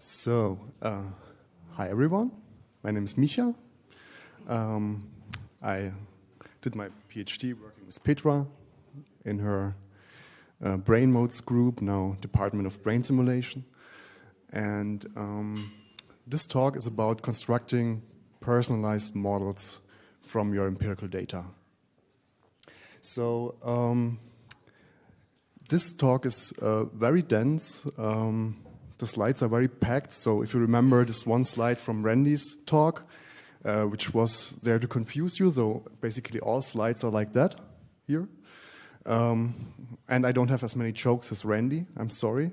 So, hi everyone. My name is Micha. I did my PhD working with Petra in her Brain Modes group, now Department of Brain Simulation. And this talk is about constructing personalized models from your empirical data. So this talk is very dense. The slides are very packed. So if you remember this one slide from Randy's talk, which was there to confuse you. So basically all slides are like that here. And I don't have as many jokes as Randy. I'm sorry.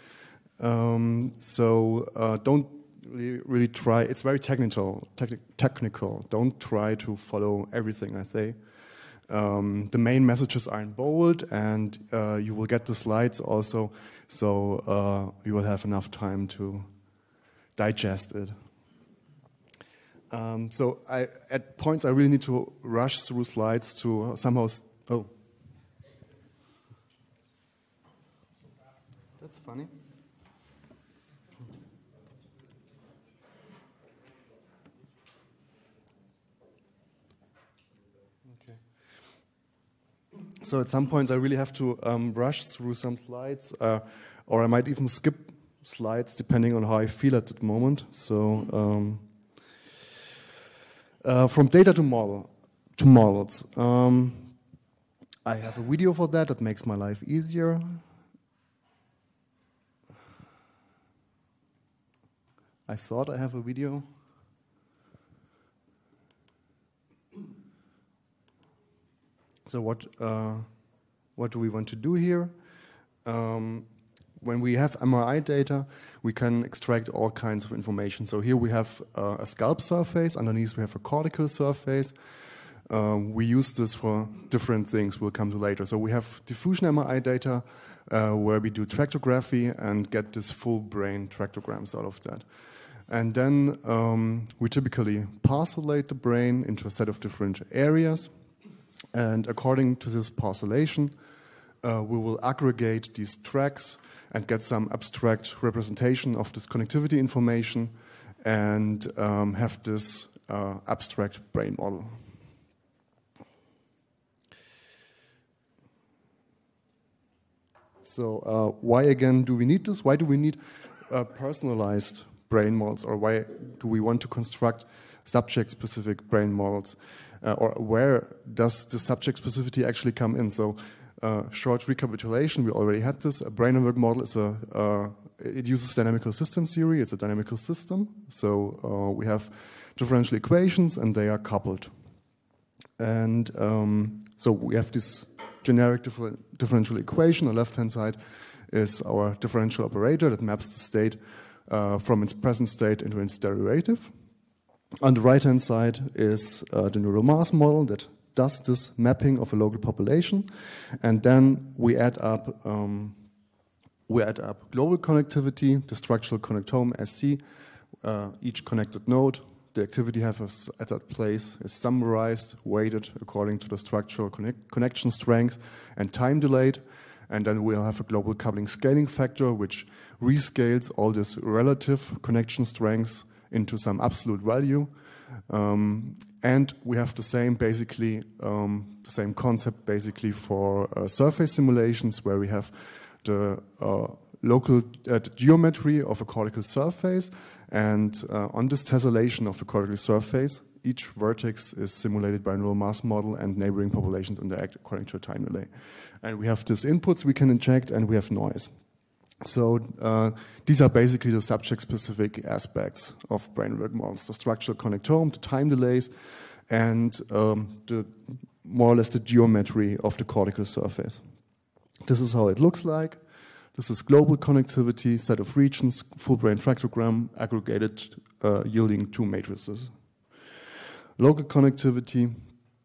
So don't really try. It's very technical. Don't try to follow everything I say. The main messages are in bold, and you will get the slides also, so you will have enough time to digest it. So at points I really need to rush through slides to somehow... Oh. That's funny. So at some points I really have to rush through some slides, or I might even skip slides depending on how I feel at that moment. So from data to models, I have a video for that makes my life easier. I thought I have a video. So what do we want to do here? When we have MRI data, we can extract all kinds of information. So here we have a scalp surface. Underneath we have a cortical surface. We use this for different things we'll come to later. So we have diffusion MRI data where we do tractography and get this full brain tractograms out of that. And then we typically parcellate the brain into a set of different areas. And according to this parcellation, we will aggregate these tracks and get some abstract representation of this connectivity information and have this abstract brain model. So why again do we need this? Why do we need personalized brain models, or why do we want to construct subject-specific brain models? Or where does the subject specificity actually come in? So, short recapitulation, we already had this. A brain network model is it uses dynamical system theory. It's a dynamical system. So we have differential equations, and they are coupled. And so we have this generic differential equation. On the left-hand side is our differential operator that maps the state from its present state into its derivative. On the right-hand side is the neural mass model that does this mapping of a local population, and then we add up global connectivity, the structural connectome SC. Each connected node, the activity happens at that place is summarized, weighted according to the structural connection strength and time delayed, and then we'll have a global coupling scaling factor which rescales all this relative connection strengths into some absolute value, and we have the same concept basically for surface simulations, where we have the local geometry of a cortical surface, and on this tessellation of the cortical surface, each vertex is simulated by a neural mass model, and neighboring populations interact according to a time delay. And we have these inputs we can inject, and we have noise. So these are basically the subject-specific aspects of brain network models: the structural connectome, the time delays, and more or less the geometry of the cortical surface. This is how it looks like. This is global connectivity, set of regions, full brain tractogram, aggregated, yielding two matrices. Local connectivity,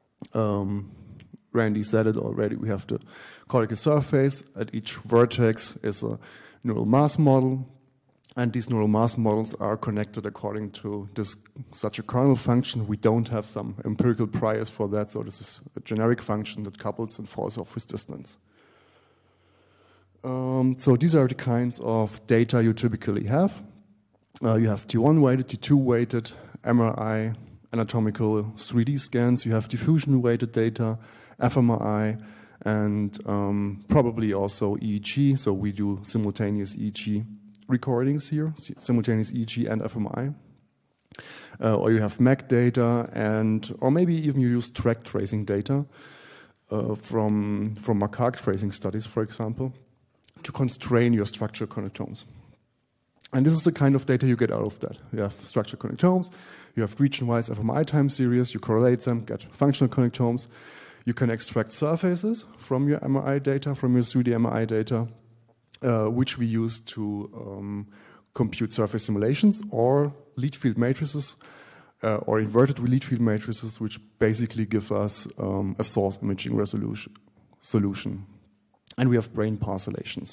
Randy said it already, we have the cortical surface. At each vertex is a neural mass model, and these neural mass models are connected according to such a kernel function. We don't have some empirical priors for that, so this is a generic function that couples and falls off with distance. So these are the kinds of data you typically have. You have T1-weighted, T2-weighted, MRI, anatomical 3D scans. You have diffusion-weighted data, fMRI, and probably also EEG. So we do simultaneous EEG recordings here, simultaneous EEG and fMRI. Or you have MAC data, or maybe even you use track tracing data from macaque tracing studies, for example, to constrain your structural connectomes. And this is the kind of data you get out of that. You have structural connectomes, you have region-wise fMRI time series, you correlate them, get functional connectomes. You can extract surfaces from your MRI data, from your 3D MRI data, which we use to compute surface simulations or lead field matrices or inverted lead field matrices, which basically give us a source imaging solution. And we have brain parcellations.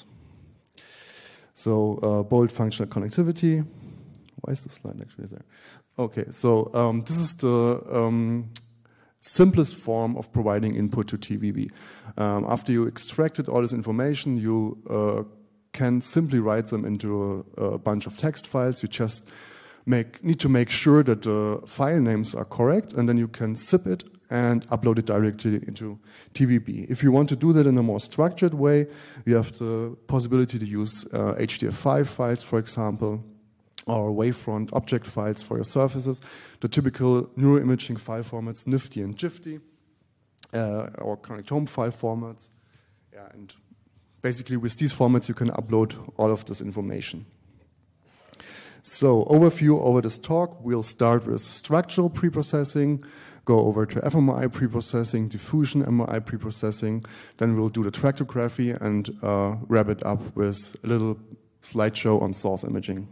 So bold functional connectivity. Why is the slide actually there? Okay, so this is the simplest form of providing input to TVB. After you extracted all this information, you can simply write them into a bunch of text files. You just need to make sure that the file names are correct, and then you can zip it and upload it directly into TVB. If you want to do that in a more structured way, you have the possibility to use HDF5 files, for example, or wavefront object files for your surfaces. The typical neuroimaging file formats, NIFTY and GIFTY, or connectome file formats. Yeah, and basically with these formats you can upload all of this information. So overview over this talk, we'll start with structural preprocessing, go over to fMRI preprocessing, diffusion MRI preprocessing, then we'll do the tractography and wrap it up with a little slideshow on source imaging.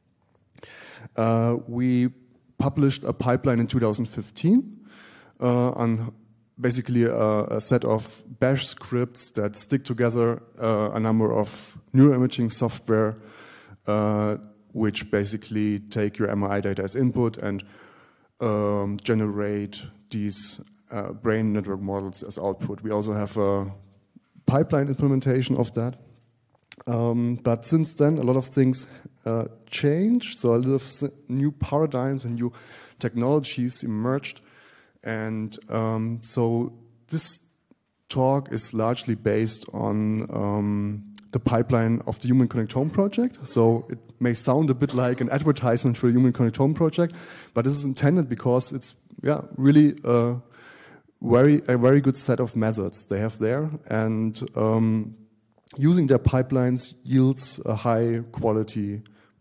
We published a pipeline in 2015 on basically a set of bash scripts that stick together a number of neuroimaging software which basically take your MRI data as input and generate these brain network models as output. We also have a pipeline implementation of that. But since then, a lot of things changed. So a lot of new paradigms and new technologies emerged. And so this talk is largely based on the pipeline of the Human Connectome Project. So it may sound a bit like an advertisement for the Human Connectome Project, but this is intended because it's really a very good set of methods they have there, and using their pipelines yields a high quality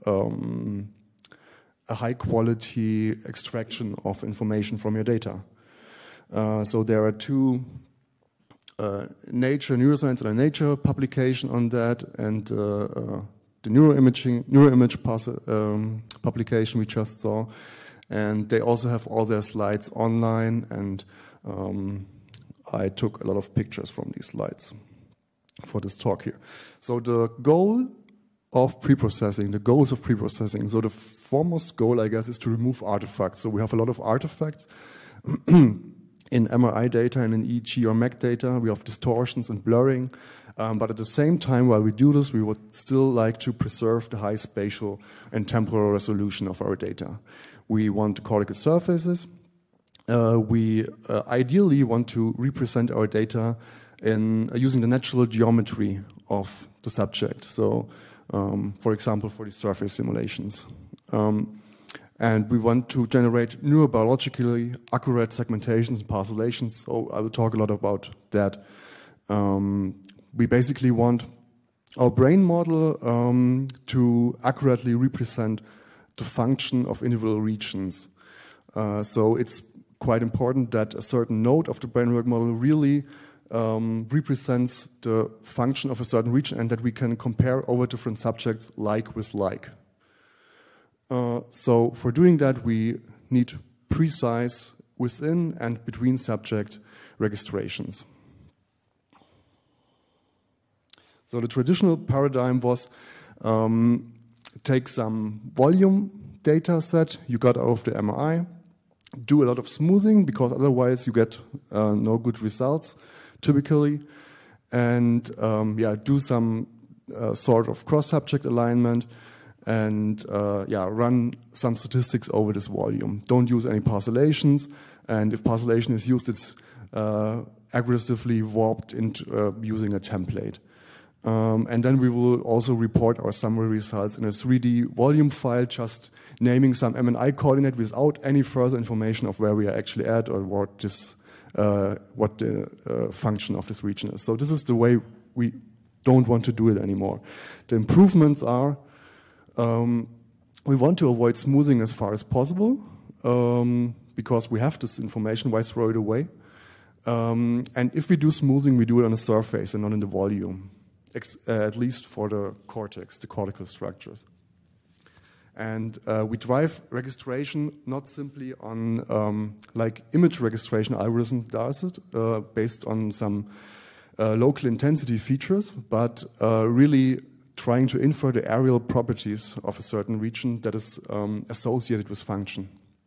extraction of information from your data. So there are two Nature Neuroscience and a Nature publication on that, and the neuroimage publication we just saw. And they also have all their slides online, and I took a lot of pictures from these slides for this talk here. So the goal of preprocessing, the goals of preprocessing, so the foremost goal, I guess, is to remove artifacts. So we have a lot of artifacts in MRI data and in EEG or MAC data. We have distortions and blurring. But at the same time, while we do this, we would still like to preserve the high spatial and temporal resolution of our data. We want the cortical surfaces. We ideally want to represent our data in using the natural geometry of the subject. So, for example, for the surface simulations. And we want to generate neurobiologically accurate segmentations and parcellations. So I will talk a lot about that. We basically want our brain model to accurately represent the function of individual regions. So it's quite important that a certain node of the brain network model really represents the function of a certain region, and that we can compare over different subjects like with like. So for doing that, we need precise within and between subject registrations. So the traditional paradigm was take some volume data set you got out of the MRI, do a lot of smoothing because otherwise you get no good results typically, and do some sort of cross-subject alignment, and run some statistics over this volume. Don't use any parcellations, and if parcellation is used, it's aggressively warped into using a template. And then we will also report our summary results in a 3D volume file, just naming some MNI coordinate without any further information of where we are actually at or what the function of this region is. So this is the way we don't want to do it anymore. The improvements are we want to avoid smoothing as far as possible because we have this information, why throw it away? And if we do smoothing, we do it on a surface and not in the volume. At least for the cortex, the cortical structures. And we drive registration not simply on like image registration algorithm does it, based on some local intensity features, but really trying to infer the areal properties of a certain region that is associated with function.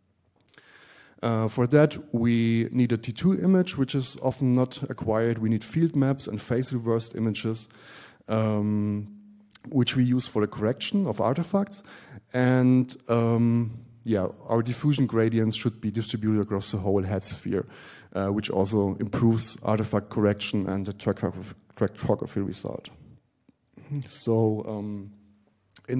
For that, we need a T2 image, which is often not acquired. We need field maps and phase reversed images, which we use for the correction of artifacts. And our diffusion gradients should be distributed across the whole head sphere, which also improves artifact correction and the tractography result. So in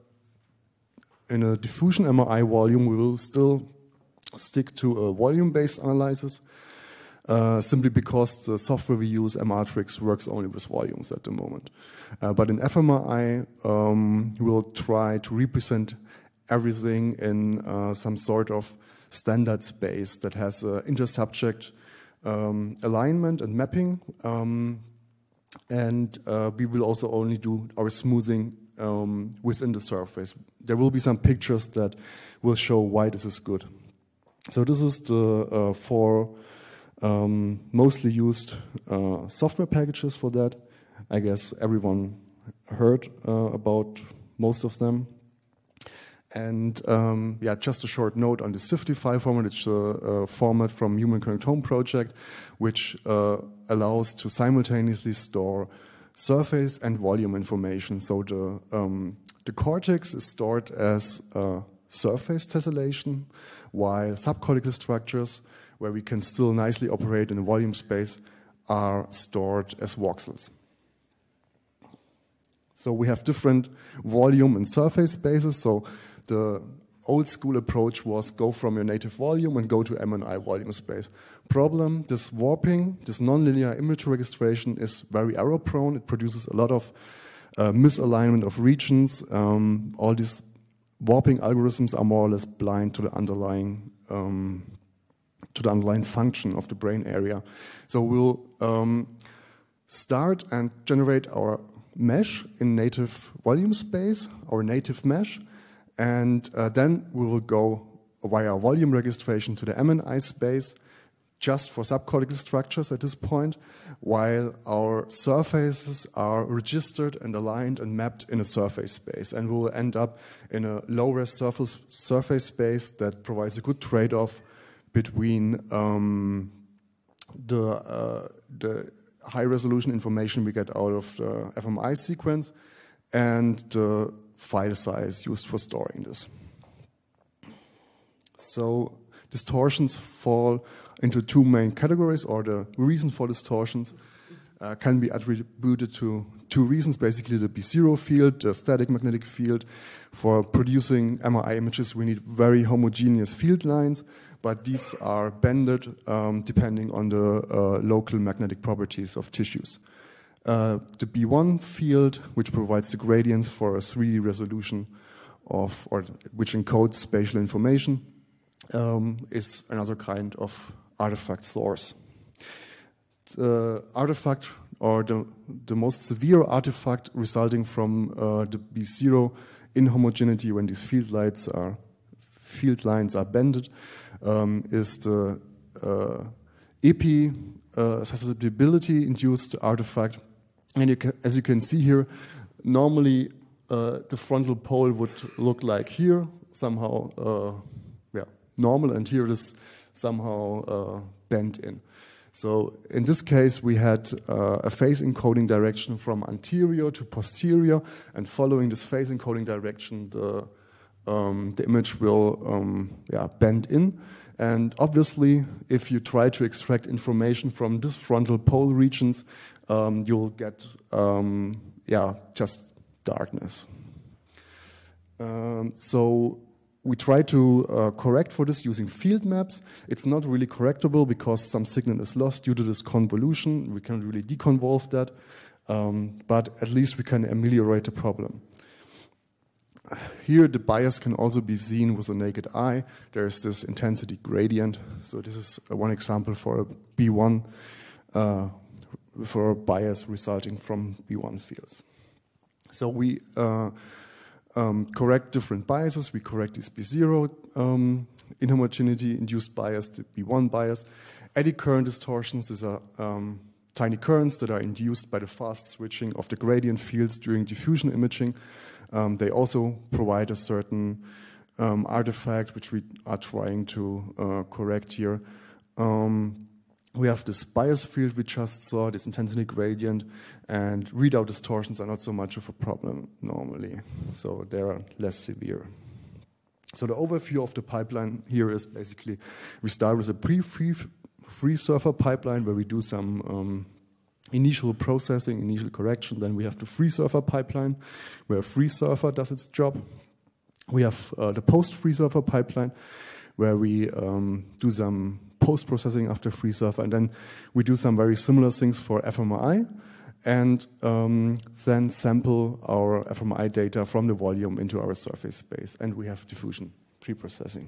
a diffusion MRI volume, we will still stick to a volume-based analysis, simply because the software we use, MRtrix, works only with volumes at the moment. But in fMRI, we'll try to represent everything in some sort of standard space that has inter-subject alignment and mapping. And we will also only do our smoothing within the surface. There will be some pictures that will show why this is good. So this is the four mostly used software packages for that. I guess everyone heard about most of them. And just a short note on the SIFTI file format. It's a format from Human Connectome project, which allows to simultaneously store surface and volume information. So the cortex is stored as surface tessellation, while subcortical structures, where we can still nicely operate in a volume space, are stored as voxels. So we have different volume and surface spaces. So the old school approach was go from your native volume and go to MNI volume space. Problem, this warping, this nonlinear image registration is very error prone. It produces a lot of misalignment of regions. All these warping algorithms are more or less blind to the underlying function of the brain area. So we'll start and generate our mesh in native volume space, our native mesh, and then we will go via volume registration to the MNI space just for subcortical structures at this point, while our surfaces are registered and aligned and mapped in a surface space. And we will end up in a low-res surface space that provides a good trade-off between the high-resolution information we get out of the fMRI sequence and the file size used for storing this. So distortions fall into two main categories, or the reason for distortions can be attributed to two reasons. Basically, the B0 field, the static magnetic field. For producing MRI images, we need very homogeneous field lines, but these are bended depending on the local magnetic properties of tissues. The B1 field, which provides the gradients for a 3D resolution of, or which encodes spatial information, is another kind of artifact source. The artifact, or the most severe artifact resulting from the B0 inhomogeneity when these field lines are bended, is the epi susceptibility induced artifact. And as you can see here, normally the frontal pole would look like here, somehow normal, and here it is somehow bent in. So in this case, we had a phase encoding direction from anterior to posterior, and following this phase encoding direction, the image will bend in. And obviously, if you try to extract information from this frontal pole regions, you'll get just darkness. So we try to correct for this using field maps. It's not really correctable because some signal is lost due to this convolution. We can't really deconvolve that, but at least we can ameliorate the problem. Here the bias can also be seen with the naked eye. There's this intensity gradient. So this is one example for a B1, for a bias resulting from B1 fields. So we correct different biases. We correct this B0 inhomogeneity induced bias, the B1 bias. Eddy current distortions, these are tiny currents that are induced by the fast switching of the gradient fields during diffusion imaging. They also provide a certain artifact which we are trying to correct here. We have this bias field we just saw, this intensity gradient, and readout distortions are not so much of a problem normally, so they are less severe. So the overview of the pipeline here is basically we start with a pre-free surfer pipeline where we do some initial processing, initial correction. Then we have the free surfer pipeline where free surfer does its job. We have the post-free surfer pipeline where we do some post-processing after free surfer, and then we do some very similar things for fMRI, and then sample our fMRI data from the volume into our surface space, and we have diffusion pre-processing.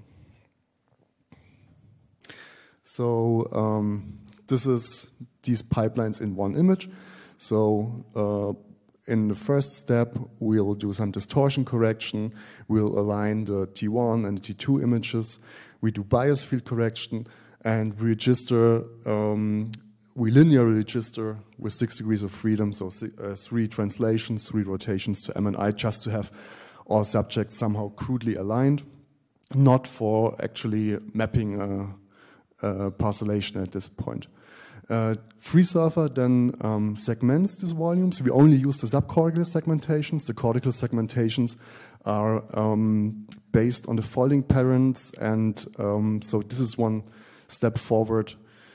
So this is these pipelines in one image. So in the first step, we'll do some distortion correction. We'll align the T1 and the T2 images. We do bias field correction, and we register, we linearly register with 6 degrees of freedom, so 3 translations, 3 rotations to MNI, just to have all subjects somehow crudely aligned, not for actually mapping a parcellation at this point. Free surfer then segments these volumes. We only use the subcortical segmentations. The cortical segmentations are based on the folding patterns, and so this is one step forward,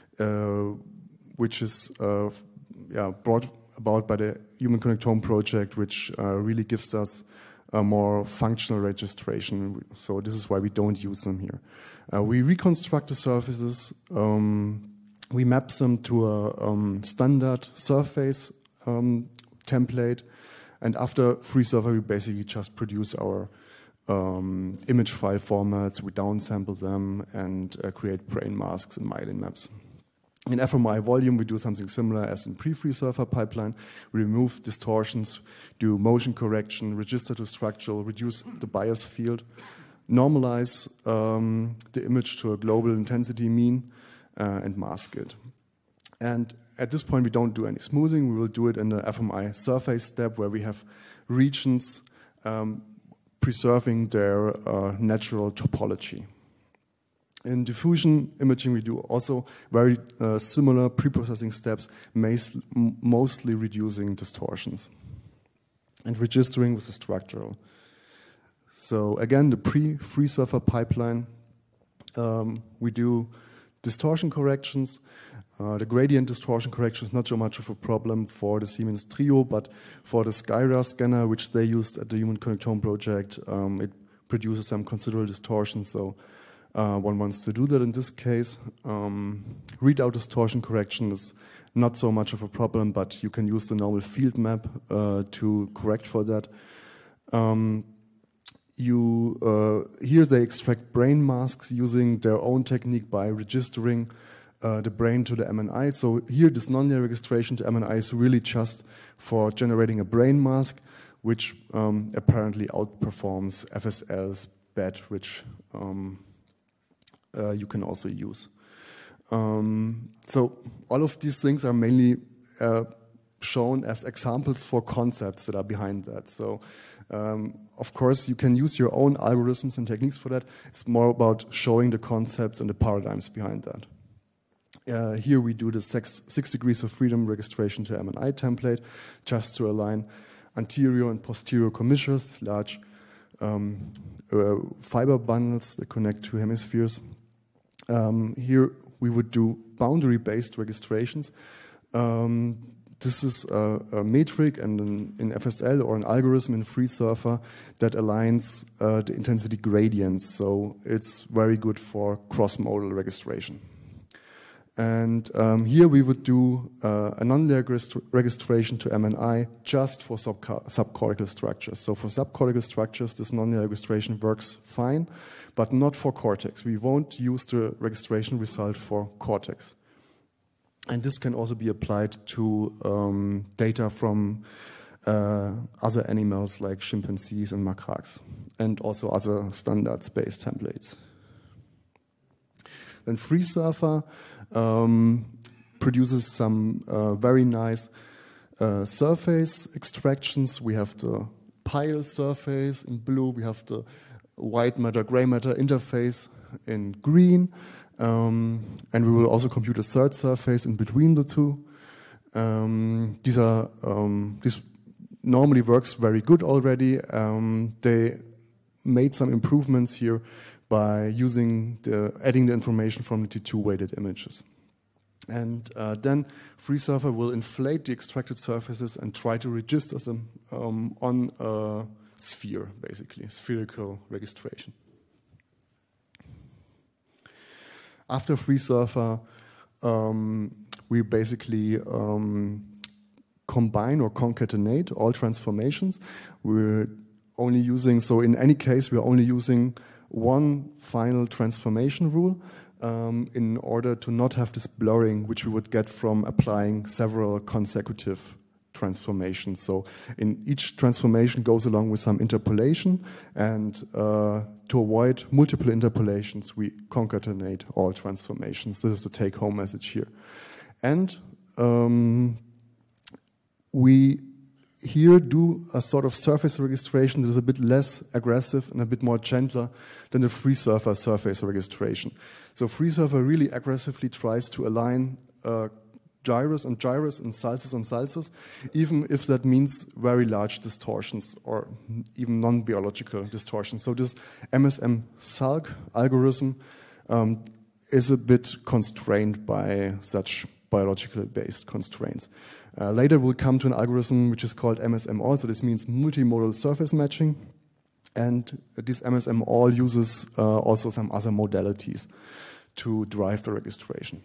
which is brought about by the Human Connectome project, which really gives us a more functional registration. So this is why we don't use them here. We reconstruct the surfaces. We map them to a standard surface template, and after free surfer, we basically just produce our image file formats. We downsample them and create brain masks and myelin maps. In fMRI volume, we do something similar as in pre-free surfer pipeline. We remove distortions, do motion correction, register to structural, reduce the bias field, normalize the image to a global intensity mean, and mask it. And at this point, we don't do any smoothing. We will do it in the fMRI surface step where we have regions preserving their natural topology. In diffusion imaging, we do also very similar pre-processing steps, mostly reducing distortions and registering with the structural. So again, the pre-free surfer pipeline, we do distortion corrections. The gradient distortion correction is not so much of a problem for the Siemens Trio, but for the Skyra scanner, which they used at the Human Connectome project, it produces some considerable distortion, so one wants to do that in this case. Readout distortion correction is not so much of a problem, but you can use the normal field map to correct for that. Here they extract brain masks using their own technique by registering the brain to the MNI. So here this nonlinear registration to MNI is really just for generating a brain mask, which apparently outperforms FSL's BET, which you can also use. So all of these things are mainly shown as examples for concepts that are behind that. So of course you can use your own algorithms and techniques for that. It's more about showing the concepts and the paradigms behind that. Here we do the 6 degrees of freedom registration to MNI template, just to align anterior and posterior commissures, large fiber bundles that connect two hemispheres. Here we would do boundary-based registrations. This is a metric and in FSL or an algorithm in FreeSurfer that aligns the intensity gradients. So it's very good for cross-modal registration. And here we would do a nonlinear registration to MNI just for subcortical structures. So for subcortical structures, this nonlinear registration works fine, but not for cortex. We won't use the registration result for cortex. And this can also be applied to data from other animals like chimpanzees and macaques, and also other standard-based templates. Then FreeSurfer produces some very nice surface extractions. We have the pile surface in blue. We have the white matter, gray matter interface in green. And we will also compute a third surface in between the two. This normally works very good already. They made some improvements here by using adding the information from the T2 weighted images. And then FreeSurfer will inflate the extracted surfaces and try to register them on a sphere, basically, spherical registration. After FreeSurfer, we basically combine or concatenate all transformations. We're only using, so in any case, we're only using one final transformation rule in order to not have this blurring, which we would get from applying several consecutive transformations. So in each transformation goes along with some interpolation, and to avoid multiple interpolations, we concatenate all transformations. This is the take-home message here. And we here do a sort of surface registration that is a bit less aggressive and a bit more gentler than the FreeSurfer surface registration. So FreeSurfer really aggressively tries to align gyrus and gyrus and sulcus and sulcus, even if that means very large distortions or even non-biological distortions. So this MSM-SALC algorithm is a bit constrained by such biological-based constraints. Later we'll come to an algorithm which is called MSM-ALL, so this means multimodal surface matching. And this MSM-ALL uses also some other modalities to drive the registration.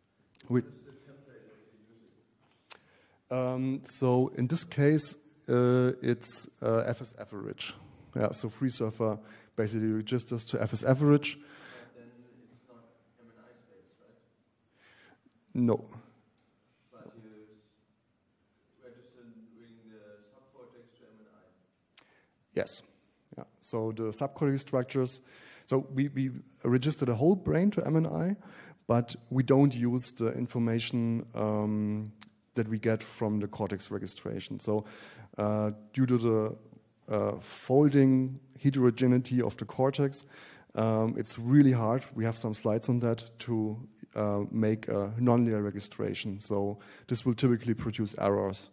So in this case, it's FS average. Yeah, so FreeSurfer basically registers to FS average. But then it's not MNI space, right? No. But you register doing the subcortex to MNI. Yes. Yeah. So the subcortical structures. So we register the whole brain to MNI, but we don't use the information that we get from the cortex registration. So due to the folding heterogeneity of the cortex, it's really hard, we have some slides on that, to make a nonlinear registration. So this will typically produce errors.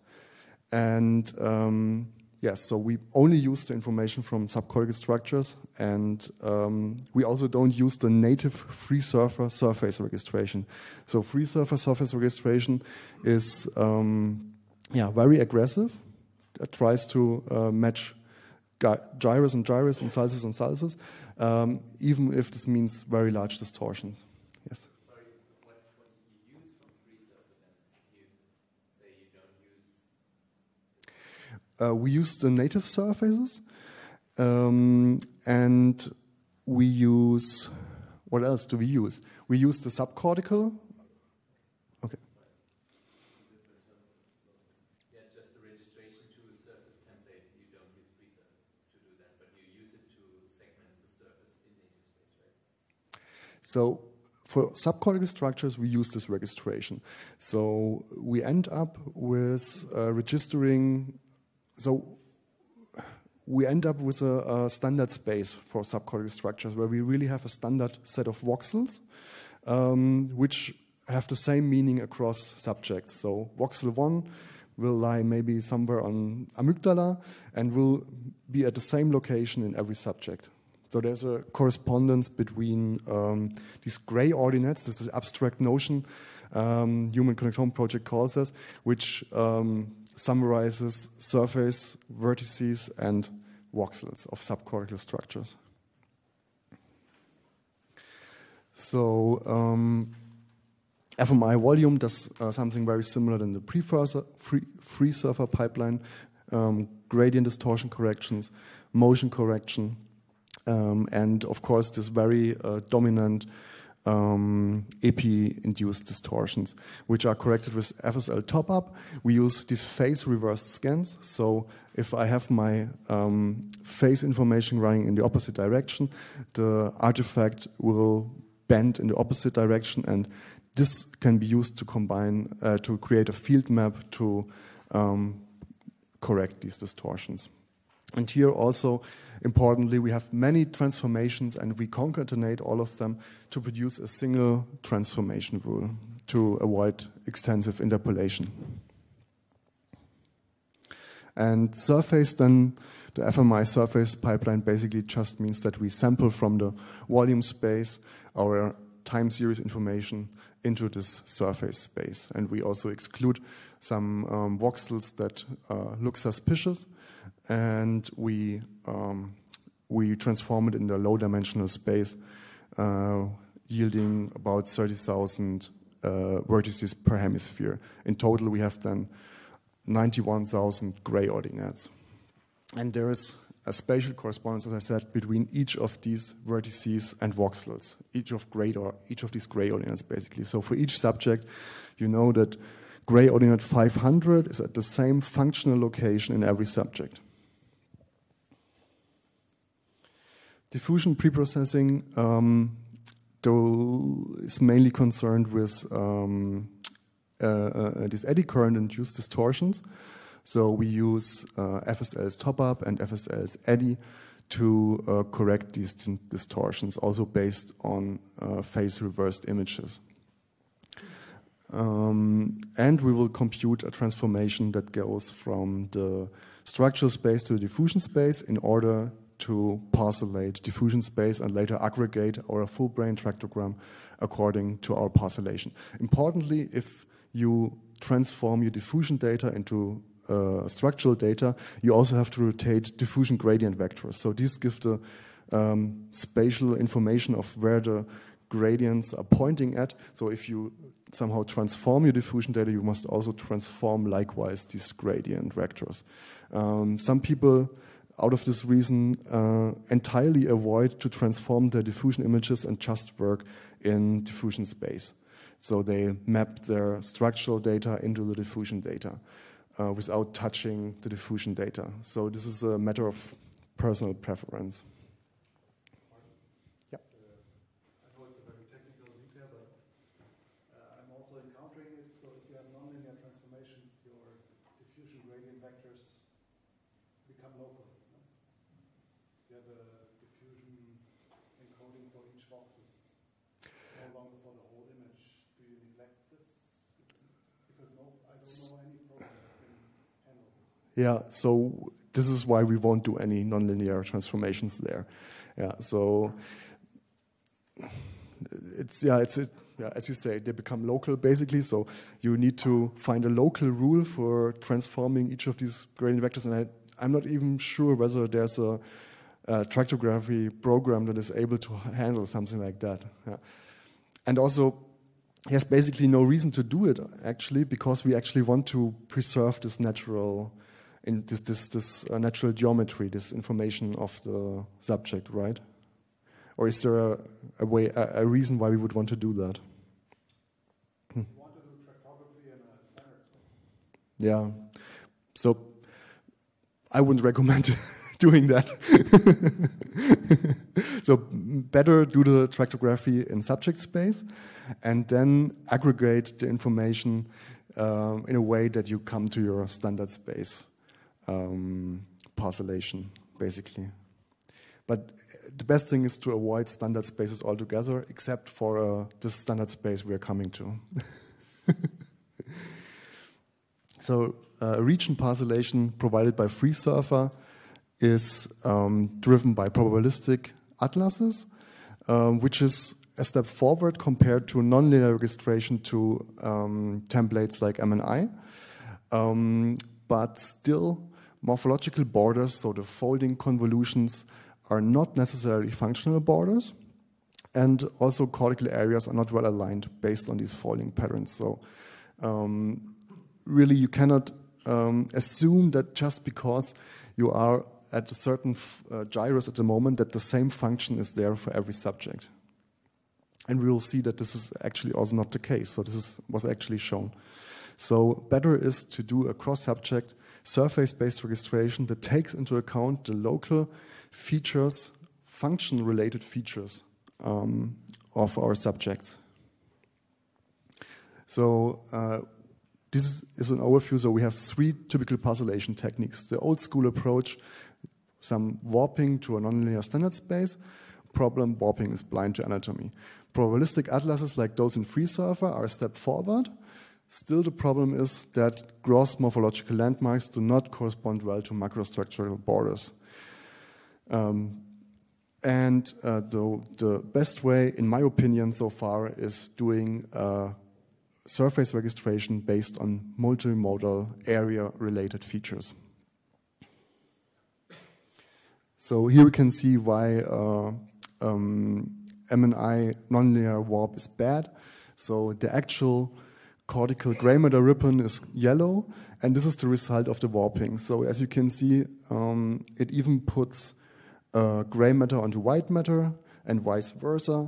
And yes, so we only use the information from subcortical structures, and we also don't use the native FreeSurfer surface registration. So FreeSurfer surface registration is very aggressive. It tries to match gyrus and gyrus and sulcus and sulcus, even if this means very large distortions. Yes? Sorry, what do you use from FreeSurfer then? You say you don't use... We use the native surfaces, and we use, what else do we use? We use the subcortical. Okay. Yeah, just the registration to a surface template. You don't use FreeSurfer to do that, but you use it to segment the surface in native space, right? So for subcortical structures, we use this registration. So we end up with registering. So we end up with a standard space for subcortical structures where we really have a standard set of voxels, which have the same meaning across subjects. So voxel 1 will lie maybe somewhere on amygdala and will be at the same location in every subject. So there's a correspondence between these gray ordinates, this is abstract notion Human Connectome Project calls us, which summarizes surface, vertices, and voxels of subcortical structures. So FMI volume does something very similar than the free surfer pipeline, gradient distortion corrections, motion correction, and of course this very dominant epi-induced distortions, which are corrected with FSL top-up. We use these phase reversed scans. So if I have my phase information running in the opposite direction, the artifact will bend in the opposite direction, and this can be used to combine, to create a field map to correct these distortions. And here also, importantly, we have many transformations and we concatenate all of them to produce a single transformation rule to avoid extensive interpolation. And surface then, the FMI surface pipeline basically just means that we sample from the volume space our time series information into this surface space. And we also exclude some voxels that look suspicious, and we transform it in the low-dimensional space, yielding about 30,000 vertices per hemisphere. In total, we have then 91,000 gray ordinates. And there is a spatial correspondence, as I said, between each of these vertices and voxels, each of these gray ordinates, basically. So for each subject, you know that gray ordinate 500 is at the same functional location in every subject. Diffusion preprocessing is mainly concerned with these eddy current-induced distortions. So we use FSL's top-up and FSL's eddy to correct these distortions, also based on phase-reversed images. And we will compute a transformation that goes from the structural space to the diffusion space in order to parcellate diffusion space and later aggregate our full brain tractogram according to our parcellation. Importantly, if you transform your diffusion data into structural data, you also have to rotate diffusion gradient vectors. So these give the spatial information of where the gradients are pointing at. So if you somehow transform your diffusion data, you must also transform likewise these gradient vectors. Some people, out of this reason, entirely avoid to transform their diffusion images and just work in diffusion space. So they map their structural data into the diffusion data without touching the diffusion data. So this is a matter of personal preference. Yeah. I know it's a very technical detail, but I'm also encountering it. So if you have nonlinear transformations, your diffusion gradient vectors become local. No? You have a diffusion encoding for each voxel, no longer for the whole image. Do you neglect this? Because I don't know any program that can handle this. Yeah, so this is why we won't do any nonlinear transformations there. Yeah, so as you say, they become local basically. So you need to find a local rule for transforming each of these gradient vectors, and I'm not even sure whether there's a tractography program that is able to handle something like that. Yeah. And also, there's basically no reason to do it actually, because we actually want to preserve this natural natural geometry, this information of the subject, right? Or is there a reason why we would want to do that? You want to do tractography in a standard space. Yeah, so I wouldn't recommend doing that. So better do the tractography in subject space and then aggregate the information in a way that you come to your standard space parcellation, basically. But the best thing is to avoid standard spaces altogether, except for this standard space we are coming to. So region parcellation provided by FreeSurfer is driven by probabilistic atlases, which is a step forward compared to nonlinear registration to templates like MNI. But still, morphological borders, so the folding convolutions, are not necessarily functional borders. And also cortical areas are not well aligned based on these folding patterns. So really you cannot assume that just because you are at a certain gyrus at the moment that the same function is there for every subject. And we will see that this is actually also not the case. So this was actually shown. So better is to do a cross-subject surface-based registration that takes into account the local features, function-related features of our subjects. So this is an overview. So we have 3 typical parcellation techniques. The old school approach, some warping to a nonlinear standard space. Problem, warping is blind to anatomy. Probabilistic atlases like those in FreeSurfer are a step forward. Still, the problem is that gross morphological landmarks do not correspond well to macrostructural borders. The best way, in my opinion, so far, is doing surface registration based on multimodal area-related features. So here we can see why MNI nonlinear warp is bad. So the actual cortical gray matter ribbon is yellow, and this is the result of the warping. So as you can see, it even puts gray matter onto white matter and vice versa.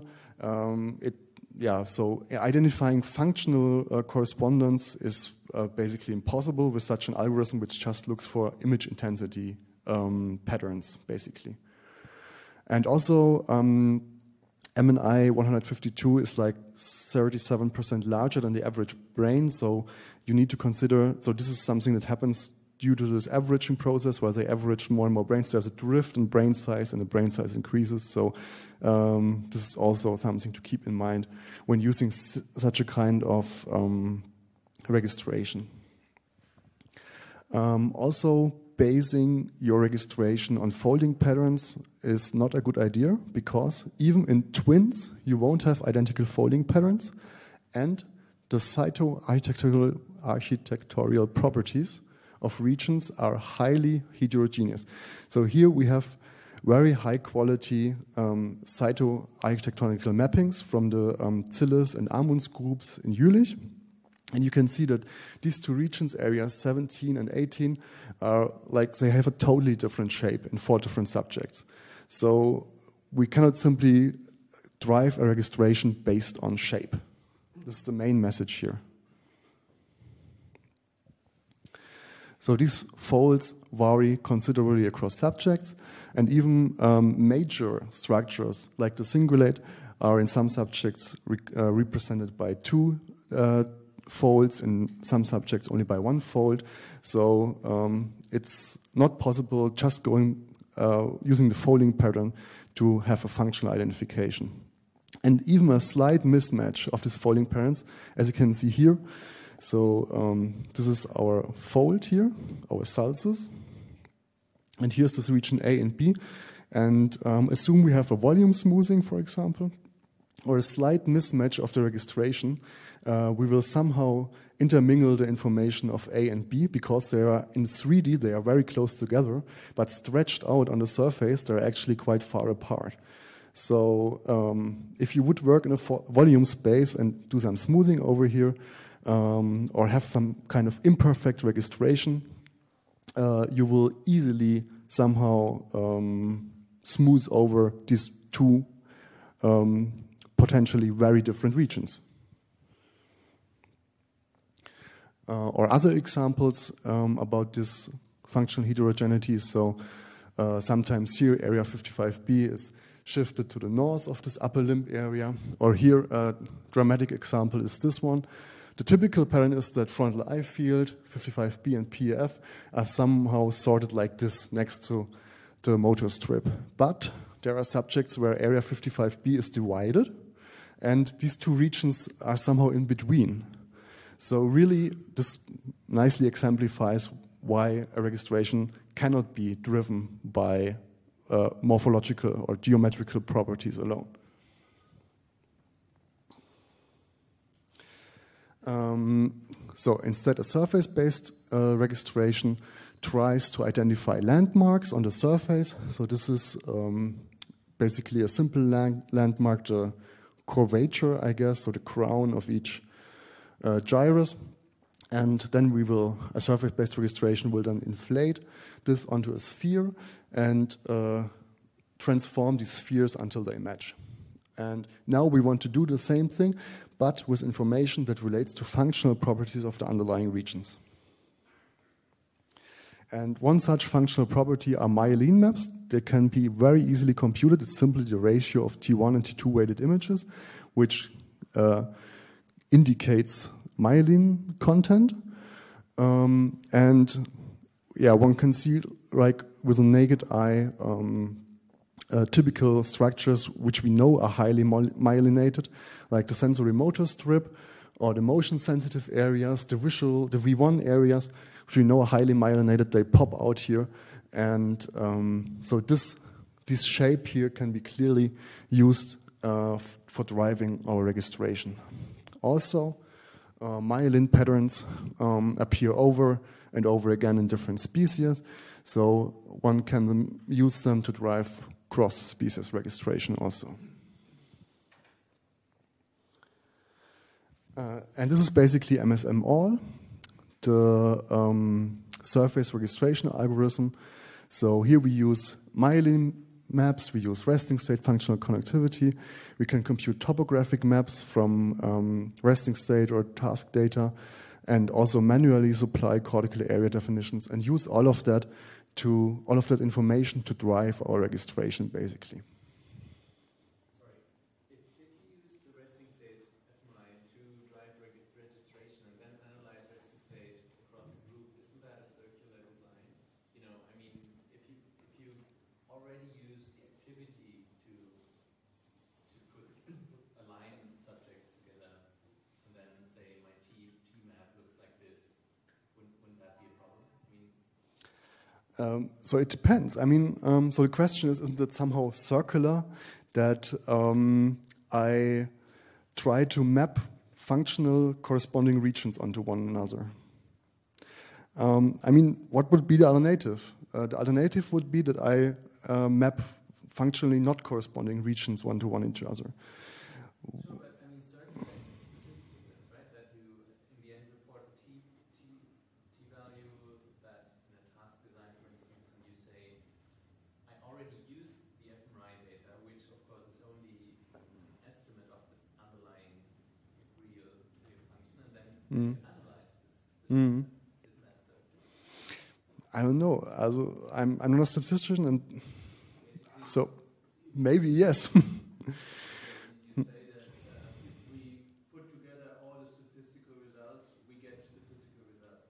So identifying functional correspondence is basically impossible with such an algorithm which just looks for image intensity patterns, basically. And also, MNI 152 is like 37% larger than the average brain, so you need to consider, so this is something that happens due to this averaging process where they average more and more brains. There's a drift in brain size and the brain size increases, so this is also something to keep in mind when using such a kind of registration. Also, basing your registration on folding patterns is not a good idea because even in twins, you won't have identical folding patterns, and the cytoarchitectural properties of regions are highly heterogeneous. So here we have very high quality cytoarchitectonical mappings from the Zilles and Amunds groups in Jülich. And you can see that these 2 regions, areas 17 and 18, are like they have a totally different shape in 4 different subjects. So we cannot simply drive a registration based on shape. This is the main message here. So these folds vary considerably across subjects, and even major structures like the cingulate are in some subjects represented by 2 folds, in some subjects only by 1 fold. So it's not possible just going using the folding pattern to have a functional identification. And even a slight mismatch of these folding patterns, as you can see here. So this is our fold here, our sulcus. And here's this region A and B. And assume we have a volume smoothing, for example, or a slight mismatch of the registration. We will somehow intermingle the information of A and B because they are in 3D, they are very close together, but stretched out on the surface, they're actually quite far apart. So if you would work in a volume space and do some smoothing over here, or have some kind of imperfect registration, you will easily somehow smooth over these 2 potentially very different regions. Or other examples about this functional heterogeneity. So sometimes here area 55B is shifted to the north of this upper limb area. Or here a dramatic example is this one. The typical pattern is that frontal eye field, 55B and PEF are somehow sorted like this next to the motor strip. But there are subjects where Area 55B is divided, and these two regions are somehow in between. So really, this nicely exemplifies why a registration cannot be driven by morphological or geometrical properties alone. So instead, a surface-based registration tries to identify landmarks on the surface. So this is basically a simple landmark, the curvature, I guess, so the crown of each gyrus. And then a surface-based registration will then inflate this onto a sphere and transform these spheres until they match. And now we want to do the same thing, but with information that relates to functional properties of the underlying regions. And one such functional property are myelin maps. They can be very easily computed. It's simply the ratio of T1 and T2 weighted images, which indicates myelin content. And yeah, one can see, like with a naked eye, typical structures which we know are highly myelinated, like the sensory motor strip or the motion sensitive areas, the V1 areas, which we know are highly myelinated. They pop out here, and so this shape here can be clearly used for driving our registration. Also, myelin patterns appear over and over again in different species, so one can use them to drive cross-species registration also. And this is basically MSM-all, the surface registration algorithm. So here we use myelin maps, we use resting state functional connectivity, we can compute topographic maps from resting state or task data, and also manually supply cortical area definitions and use all of that information to drive our registration, basically. Sorry, if you use the resting state fMRI to drive registration and then analyze resting state across a group, isn't that a circular design? You know, I mean, if you already use the activity to align subjects together, and then say my T map looks like this, wouldn't that be a problem? I mean. So it depends. I mean, so the question is, isn't it somehow circular that I try to map functional corresponding regions onto one another? I mean, what would be the alternative? The alternative would be that I map functionally not corresponding regions one-to-one each other. Sure, but I mean, circular in statistics, right? That you, in the end, report a T value that in a task design, for instance, and you say, I already used the fMRI data, which of course is only an estimate of the underlying real function, and then you analyze this. Isn't that circular? I don't know. Also, I'm not a statistician, and so maybe yes. You say that if we put together all the statistical results, we get statistical results.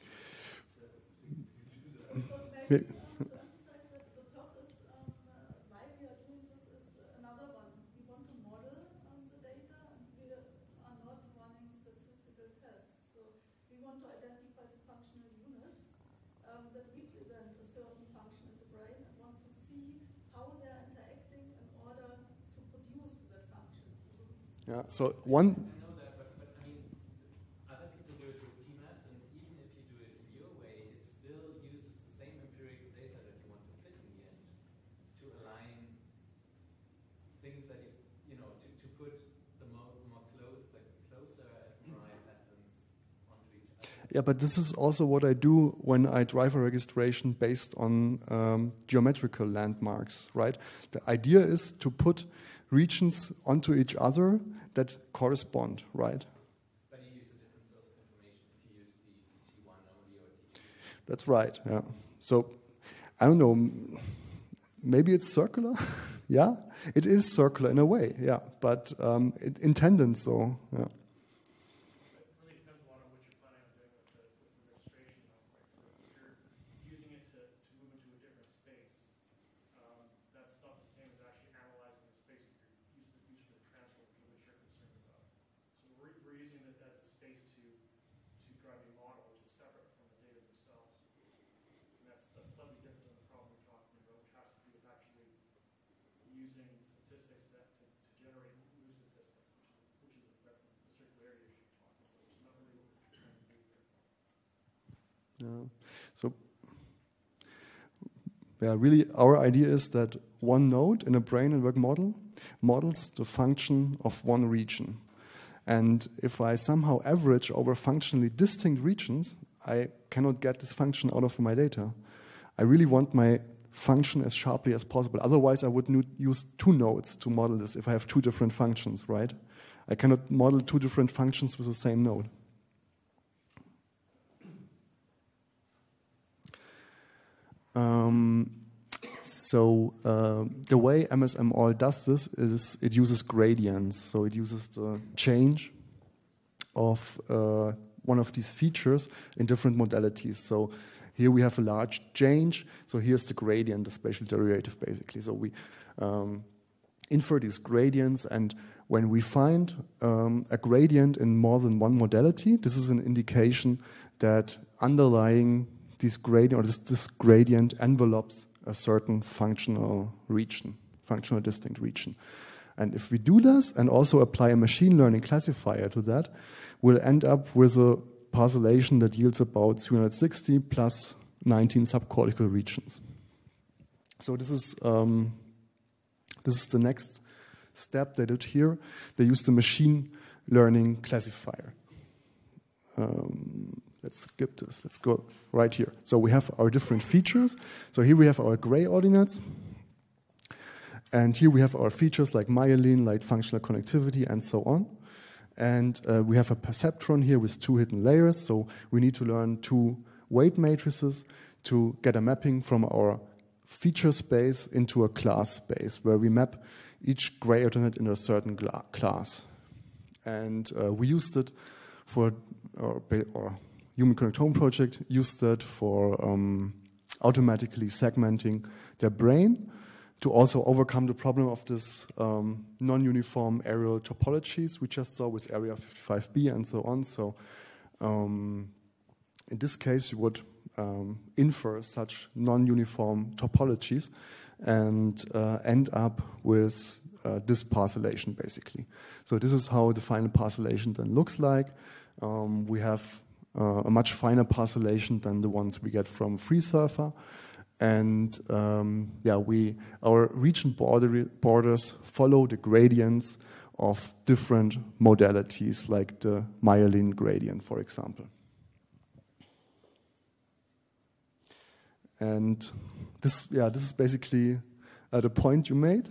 So maybe to emphasize that the purpose why we are doing this is another one. We want to model the data, and we are not running statistical tests. So we want to identify the functional units that represent a certain function in the brain and want to see how they are interacting in order to produce that function. Yeah. So one. I know that, but I mean, other people do it with T-maps, and even if you do it in your way, it still uses the same empirical data that you want to fit in the end to align things that you know, to put the closer fMRI patterns onto each other. Yeah, but this is also what I do when I drive a registration based on geometrical landmarks, right? The idea is to put regions onto each other that correspond, right? But you use a different source of information if you use the T1 only or T2. That's right, yeah. So, I don't know, maybe it's circular? Yeah, it is circular in a way, yeah, but it intended so, yeah. It really depends a lot on what you're planning on doing with the registration, though, right? So if you're using it to move into a different space, that's not the same as using it as a space to drive a model, which is separate from the data themselves. And that's slightly different than the problem you're talking about, which has to do with actually using statistics to generate new statistics, that's the circularity issue you're talking about, which is not really what we're trying to do here. So, yeah, really, our idea is that one node in a brain network model models the function of one region. And if I somehow average over functionally distinct regions, I cannot get this function out of my data. I really want my function as sharply as possible. Otherwise, I would use two nodes to model this if I have two different functions, right? I cannot model two different functions with the same node. The way MSMAll does this is it uses gradients. So it uses the change of one of these features in different modalities. So here we have a large change. So here's the gradient, the spatial derivative, basically. So we infer these gradients, and when we find a gradient in more than one modality, this is an indication that underlying this gradient envelopes a certain functional distinct region. And if we do this and also apply a machine learning classifier to that, we'll end up with a parcellation that yields about 360 plus 19 subcortical regions. So this is the next step they did here. They used the machine learning classifier. Let's skip this. Let's go right here. So we have our different features. So here we have our gray ordinates. And here we have our features like myelin, like functional connectivity, and so on. And we have a perceptron here with two hidden layers. So we need to learn two weight matrices to get a mapping from our feature space into a class space where we map each gray ordinate in a certain class. And we used it for our Human Connectome project used that for automatically segmenting their brain to also overcome the problem of this non-uniform areal topologies we just saw with area 55B and so on. So in this case, you would infer such non-uniform topologies and end up with this parcellation, basically. So this is how the final parcellation then looks like. We have a much finer parcellation than the ones we get from FreeSurfer. And our region borders follow the gradients of different modalities, like the myelin gradient, for example. And this is basically the point you made.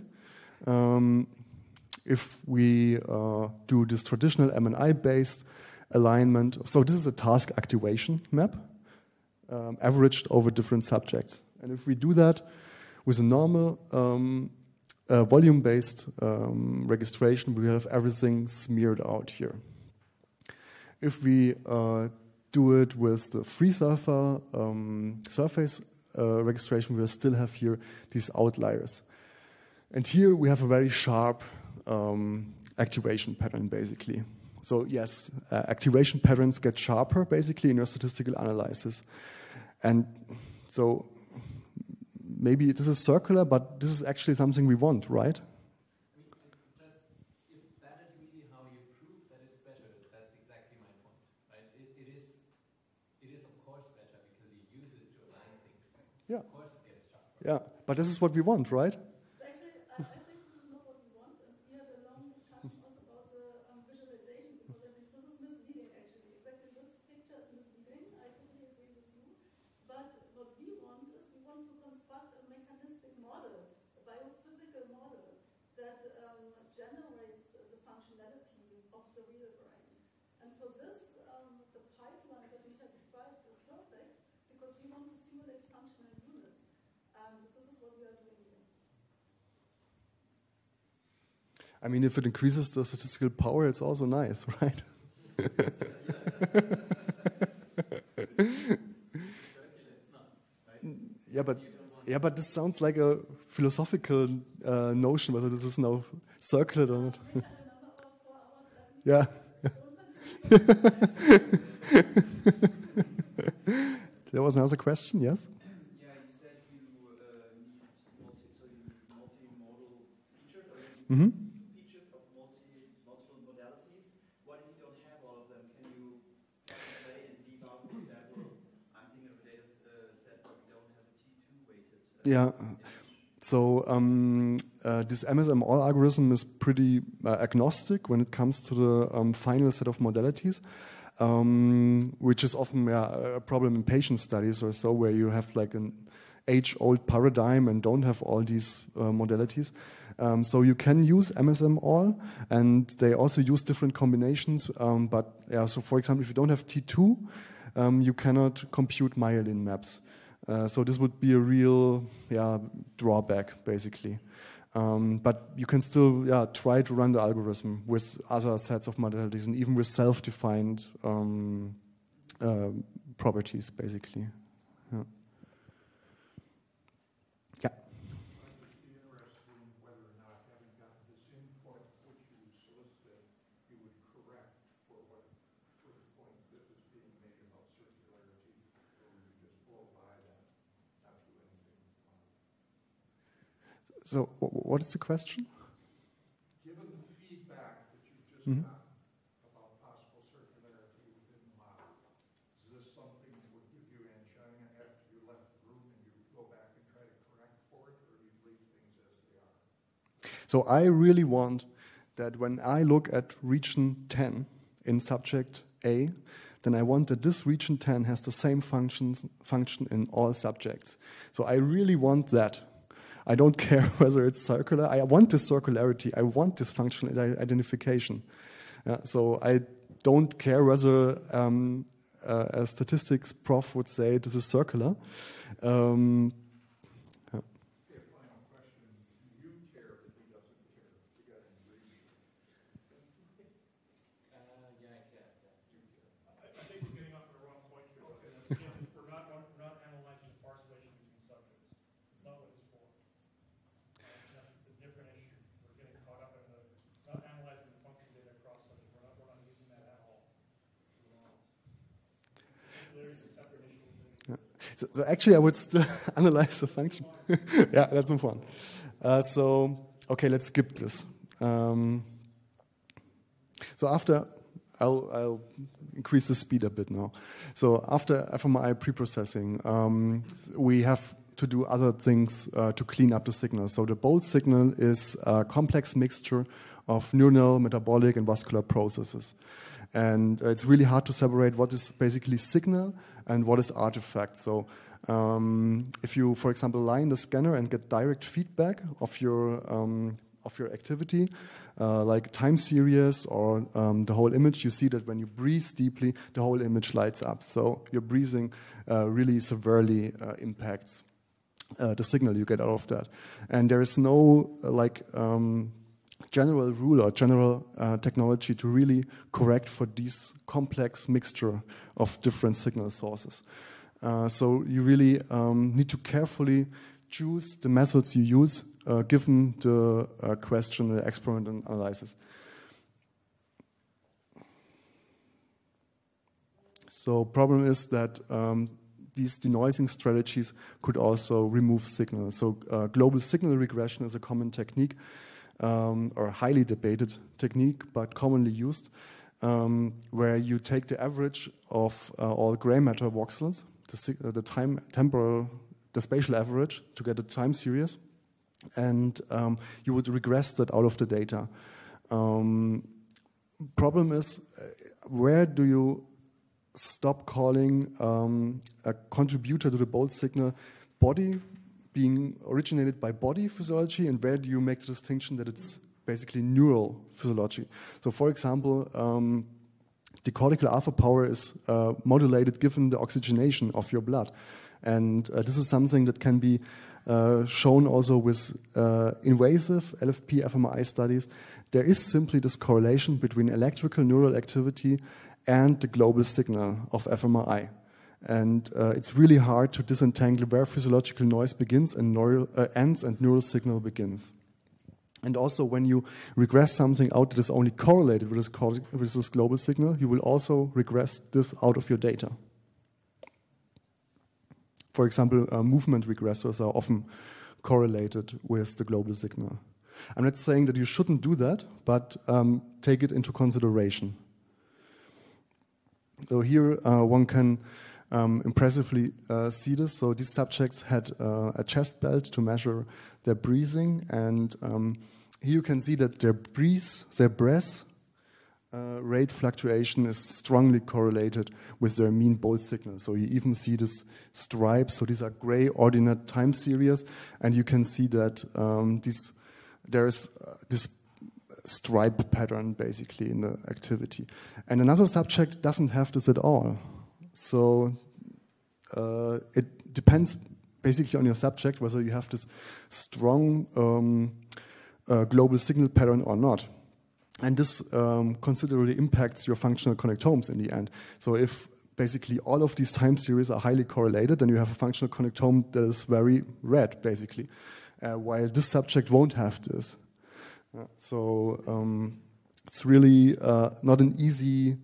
If we do this traditional MNI-based alignment, so this is a task activation map, averaged over different subjects. And if we do that with a normal volume-based registration, we have everything smeared out here. If we do it with the FreeSurfer surface registration, we'll still have here these outliers. And here we have a very sharp activation pattern, basically. So yes, activation patterns get sharper, basically, in your statistical analysis. And so maybe this is circular, but this is actually something we want, right? If that is really how you prove that it's better, that's exactly my point, right? It is of course better because you use it to align things. Yeah. Of course it gets sharper. Yeah, but this is what we want, right? Actually, I think this is not what we want, and we had a long discussion also about the visualization, because I think this is misleading, actually. Exactly, this picture is misleading, I totally agree with you. But what we want is we want to construct a mechanistic model, a biophysical model, that generates the functionality of the real brain. And for this, the pipeline that Misha described is perfect, because we want to simulate functional units. And this is what we are doing here. I mean, if it increases the statistical power, it's also nice, right? Yeah, but this sounds like a philosophical notion, whether this is now circular or not. Yeah. There was another question, yes? Yeah, you said you need multimodal features, or you Mm-hmm. need features of multiple modalities. What if you don't have all of them? Can you play and leave out, for example, I'm thinking of a data set where we don't have a T2 weighted. Yeah. So this MSM-all algorithm is pretty agnostic when it comes to the final set of modalities, which is often a problem in patient studies or so, where you have like an age-old paradigm and don't have all these modalities. So you can use MSM-all, and they also use different combinations. But yeah, so for example, if you don't have T2, you cannot compute myelin maps. So this would be a real drawback, basically. But you can still try to run the algorithm with other sets of modalities and even with self-defined properties, basically. Yeah. Yeah. I would be interested in whether or not, having gotten this input which you solicited, you would correct for the point that was being made about circularity, or would you just blow by that, not do anything? So what is the question? Given the feedback that you just Mhm. got about possible circularity within the model, is this something that would give you angina after you left the room and you go back and try to correct for it, or do you leave things as they are? So I really want that when I look at region 10 in subject A, then I want that this region 10 has the same function in all subjects. So I really want that. I don't care whether it's circular. I want this circularity. I want this functional identification. So I don't care whether a statistics prof would say this is circular. Okay, final question. Do you care that he doesn't care? You got any reason? Yeah, I can. I think we're getting off on the wrong point here. Again, we're not analyzing the parcellation between subjects. It's not what it's for. It's a different issue. We're getting caught up in not analyzing the function data across subjects. We're not using that at all. There's a separate issue. So actually, I would still analyze the function. Yeah, let's move on. Okay, let's skip this. So after, I'll increase the speed a bit now. So after fMRI preprocessing, we have to do other things to clean up the signal. So the bold signal is a complex mixture of neuronal, metabolic, and vascular processes. And it's really hard to separate what is basically signal and what is artifact. So if you, for example, lie in the scanner and get direct feedback of your activity, like time series or the whole image, you see that when you breathe deeply, the whole image lights up. So your breathing really severely impacts the signal you get out of that. And there is no general rule or general technology to really correct for this complex mixture of different signal sources. So you really need to carefully choose the methods you use given the question, the experiment, and analysis. So problem is that these denoising strategies could also remove signal. So global signal regression is a common technique, or highly debated technique, but commonly used, where you take the average of all gray matter voxels, the spatial average to get a time series, and you would regress that out of the data. Problem is, where do you stop calling a contributor to the bold signal body being originated by body physiology, and where do you make the distinction that it's basically neural physiology? So for example, the cortical alpha power is modulated given the oxygenation of your blood. And this is something that can be shown also with invasive LFP fMRI studies. There is simply this correlation between electrical neural activity and the global signal of fMRI. And it's really hard to disentangle where physiological noise begins and ends and neural signal begins. And also, when you regress something out that is only correlated with this global signal, you will also regress this out of your data. For example, movement regressors are often correlated with the global signal. I'm not saying that you shouldn't do that, but take it into consideration. So here one can impressively see this. So these subjects had a chest belt to measure their breathing, and here you can see that their breath rate fluctuation is strongly correlated with their mean bolt signal. So you even see this stripes. So these are gray ordinate time series, and you can see that there is this stripe pattern basically in the activity. And another subject doesn't have this at all. So it depends basically on your subject whether you have this strong global signal pattern or not. And this considerably impacts your functional connectomes in the end. So if basically all of these time series are highly correlated, then you have a functional connectome that is very red, basically, while this subject won't have this. So it's really not an easy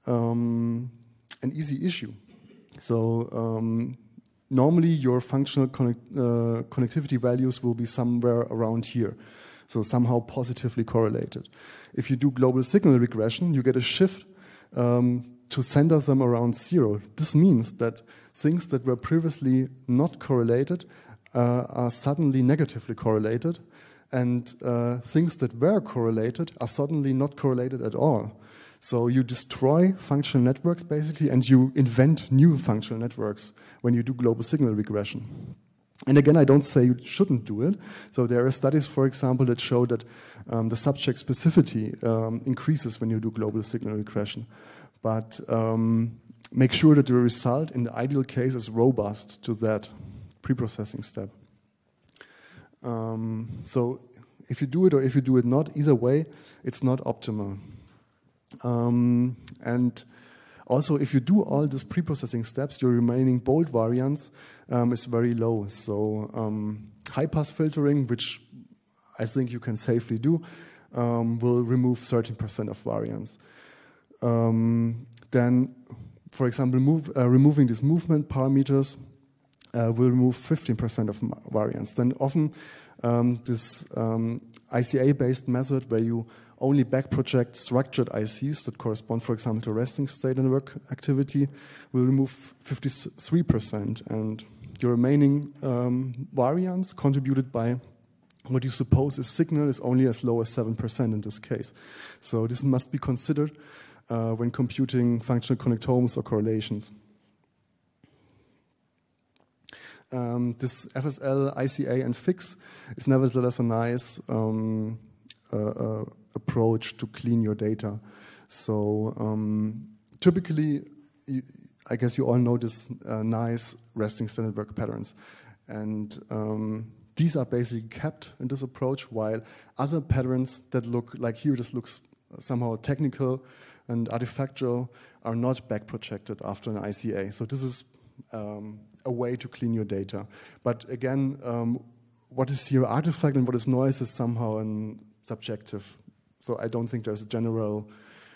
issue. So normally your functional connectivity values will be somewhere around here. So somehow positively correlated. If you do global signal regression, you get a shift to center them around 0. This means that things that were previously not correlated are suddenly negatively correlated, and things that were correlated are suddenly not correlated at all. So you destroy functional networks basically, and you invent new functional networks when you do global signal regression. And again, I don't say you shouldn't do it. So there are studies, for example, that show that the subject specificity increases when you do global signal regression. But make sure that the result in the ideal case is robust to that preprocessing step. So if you do it or if you do it not, either way, it's not optimal. And also, if you do all these preprocessing steps, your remaining bold variance is very low. So high-pass filtering, which I think you can safely do, will remove 13% of variance. Then, for example, removing these movement parameters will remove 15% of variance. Then often this ICA-based method where you only back-project structured ICs that correspond, for example, to resting state network activity will remove 53%. And your remaining variance contributed by what you suppose is signal is only as low as 7% in this case. So this must be considered when computing functional connectomes or correlations. This FSL, ICA, and FIX is nevertheless a nice approach to clean your data. So typically, I guess you all know this nice resting state network patterns. And these are basically kept in this approach, while other patterns that look like here, this looks somehow technical and artifactual, are not back projected after an ICA. So this is a way to clean your data. But again, what is here artifact and what is noise is somehow subjective. So I don't think there's a general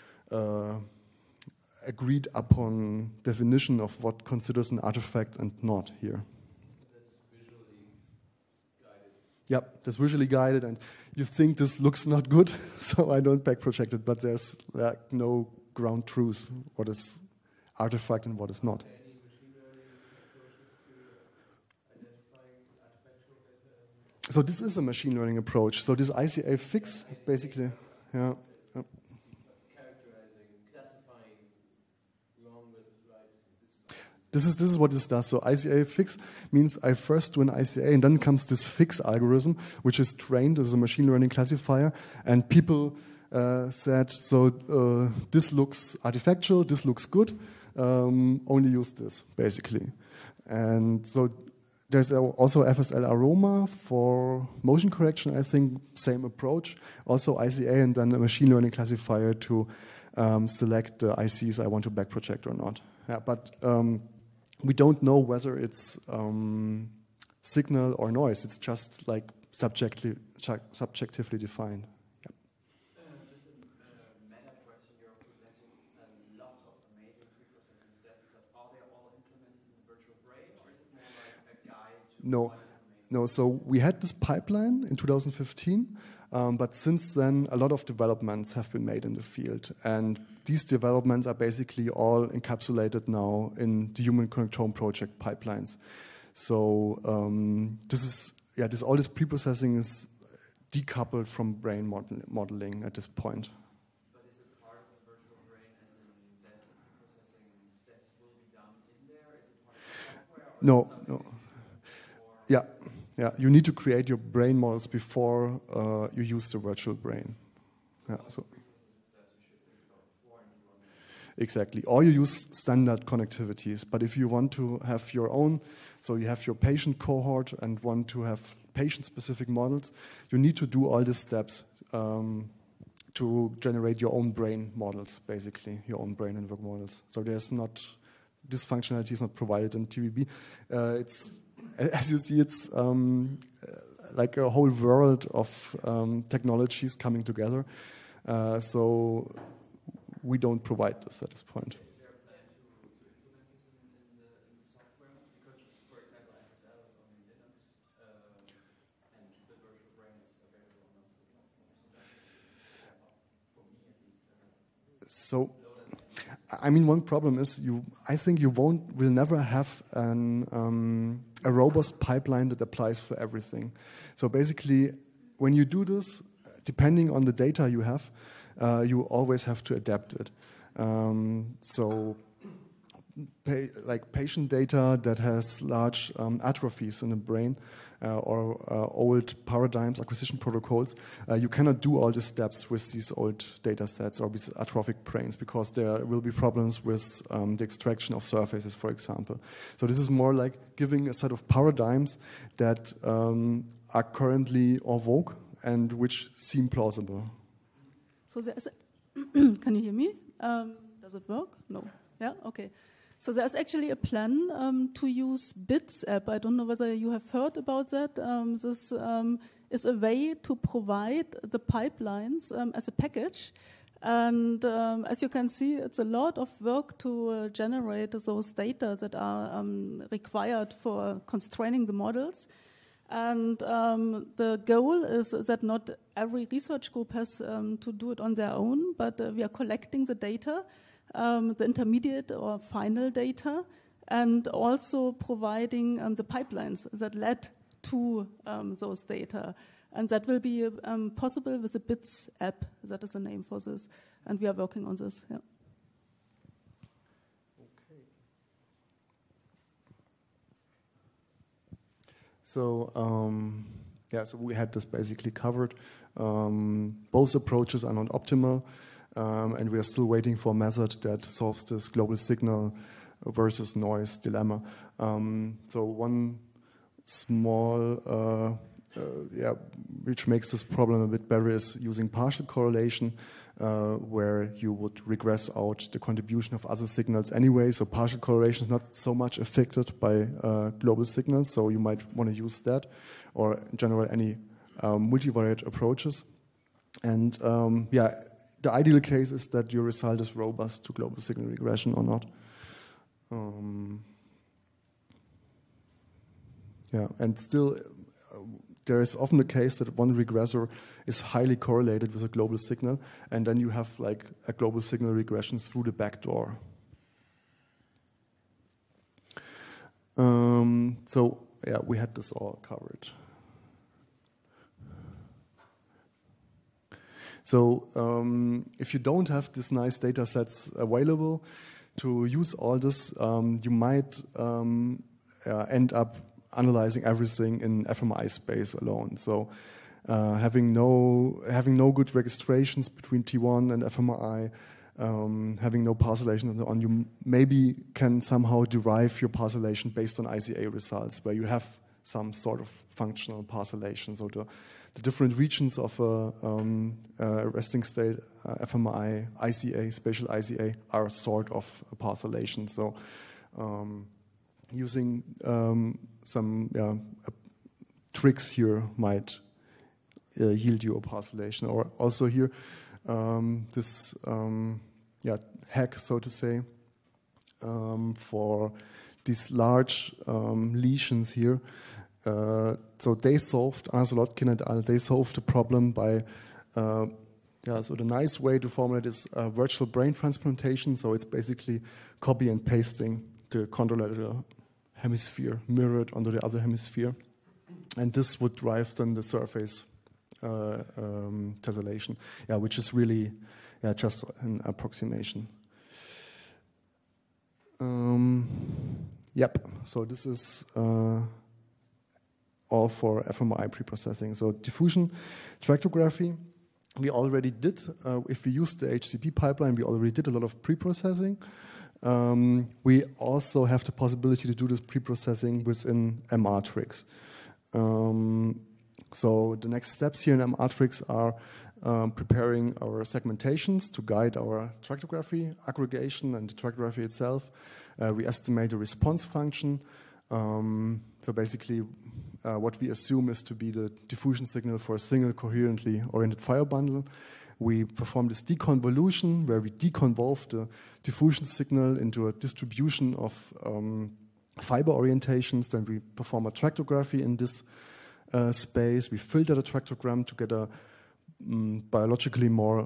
agreed upon definition of what considers an artifact and not here. That's visually guided. Yep, that's visually guided, and you think this looks not good, so I don't back project it, but there's no ground truth what is artifact and what is not. Any machine learning approaches to identifying artifactual data? So this is a machine learning approach. So this ICA fix, basically, yeah. Characterizing, classifying wrong versus right. This is what this does. So ICA fix means I first do an ICA, and then comes this fix algorithm, which is trained as a machine learning classifier. And people said, so this looks artifactual, this looks good, only use this, basically. And so there's also FSL Aroma for motion correction, I think, same approach. Also ICA and then a machine learning classifier to select the ICs I want to back project or not. Yeah, but we don't know whether it's signal or noise. It's just like subjectively defined. Just a meta question. You're presenting a lot of amazing preprocessing steps, but are they all implemented in the virtual brain, or is it more like a guide to No. what is amazing? No, so we had this pipeline in 2015, but since then a lot of developments have been made in the field, and these developments are basically all encapsulated now in the Human Connectome project pipelines. So all this preprocessing is decoupled from brain modeling at this point. But is it part of the virtual brain, as in that the preprocessing steps will be done in there? Is it part of the software? Or No, is it something no. that you do Yeah, yeah. You need to create your brain models before you use the virtual brain. Yeah, so preprocessing steps you should think about before and you want to exactly. Or you use standard connectivities. But if you want to have your own, so you have your patient cohort and want to have patient-specific models, you need to do all these steps to generate your own brain models, basically, your own brain network models. So this functionality is not provided in TVB. It's, as you see, it's like a whole world of technologies coming together. So we don't provide this at this point. Is there a plan to implement this in the software? Because, for example, FSL is only Linux, and the virtual brain is available on multiple platforms. So that would be a step up, for me at least, as So, I mean, one problem is I think you will never have a robust pipeline that applies for everything. So basically, when you do this, depending on the data you have, you always have to adapt it. So, like patient data that has large atrophies in the brain or old paradigms, acquisition protocols, you cannot do all the steps with these old data sets or with atrophic brains because there will be problems with the extraction of surfaces, for example. So this is more like giving a set of paradigms that are currently en vogue and which seem plausible. So there's can you hear me? Does it work? No. Yeah? Okay. So there's actually a plan to use BITS app. I don't know whether you have heard about that. This is a way to provide the pipelines as a package. And as you can see, it's a lot of work to generate those data that are required for constraining the models. And the goal is that not every research group has to do it on their own, but we are collecting the data, the intermediate or final data, and also providing the pipelines that led to those data. And that will be possible with the BITS app. That is the name for this. And we are working on this. Yeah. So, so we had this basically covered. Both approaches are not optimal, and we are still waiting for a method that solves this global signal versus noise dilemma. So one small, which makes this problem a bit better is using partial correlation, where you would regress out the contribution of other signals anyway. So partial correlation is not so much affected by global signals, so you might want to use that, or in general any multivariate approaches. And the ideal case is that your result is robust to global signal regression or not. And still, there is often the case that one regressor is highly correlated with a global signal, and then you have like a global signal regression through the back door. We had this all covered. So if you don't have these nice data sets available to use all this, you might end up analyzing everything in fMRI space alone. So having no good registrations between T1 and fMRI, having no parcellation and so on, you maybe can somehow derive your parcellation based on ICA results, where you have some sort of functional parcellation. So the different regions of a resting state, fMRI, ICA, spatial ICA, are sort of a parcellation. So tricks here might yield you a parcellation. Or also here, this hack, so to say, for these large lesions here. So they solved, Anna Solodkin et al., they solved the problem by, so the nice way to formulate is virtual brain transplantation. So it's basically copy and pasting the contralateral hemisphere mirrored onto the other hemisphere. And this would drive then the surface tessellation, which is really just an approximation. So this is all for fMRI preprocessing. So diffusion tractography, we already did. If we use the HCP pipeline, we already did a lot of preprocessing. We also have the possibility to do this preprocessing within MRTrix. So the next steps here in MRTrix are preparing our segmentations to guide our tractography, aggregation, and the tractography itself. We estimate the response function. So basically, what we assume is to be the diffusion signal for a single coherently oriented fiber bundle. We perform this deconvolution, where we deconvolve the diffusion signal into a distribution of fiber orientations. Then we perform a tractography in this space. We filter the tractogram to get a biologically more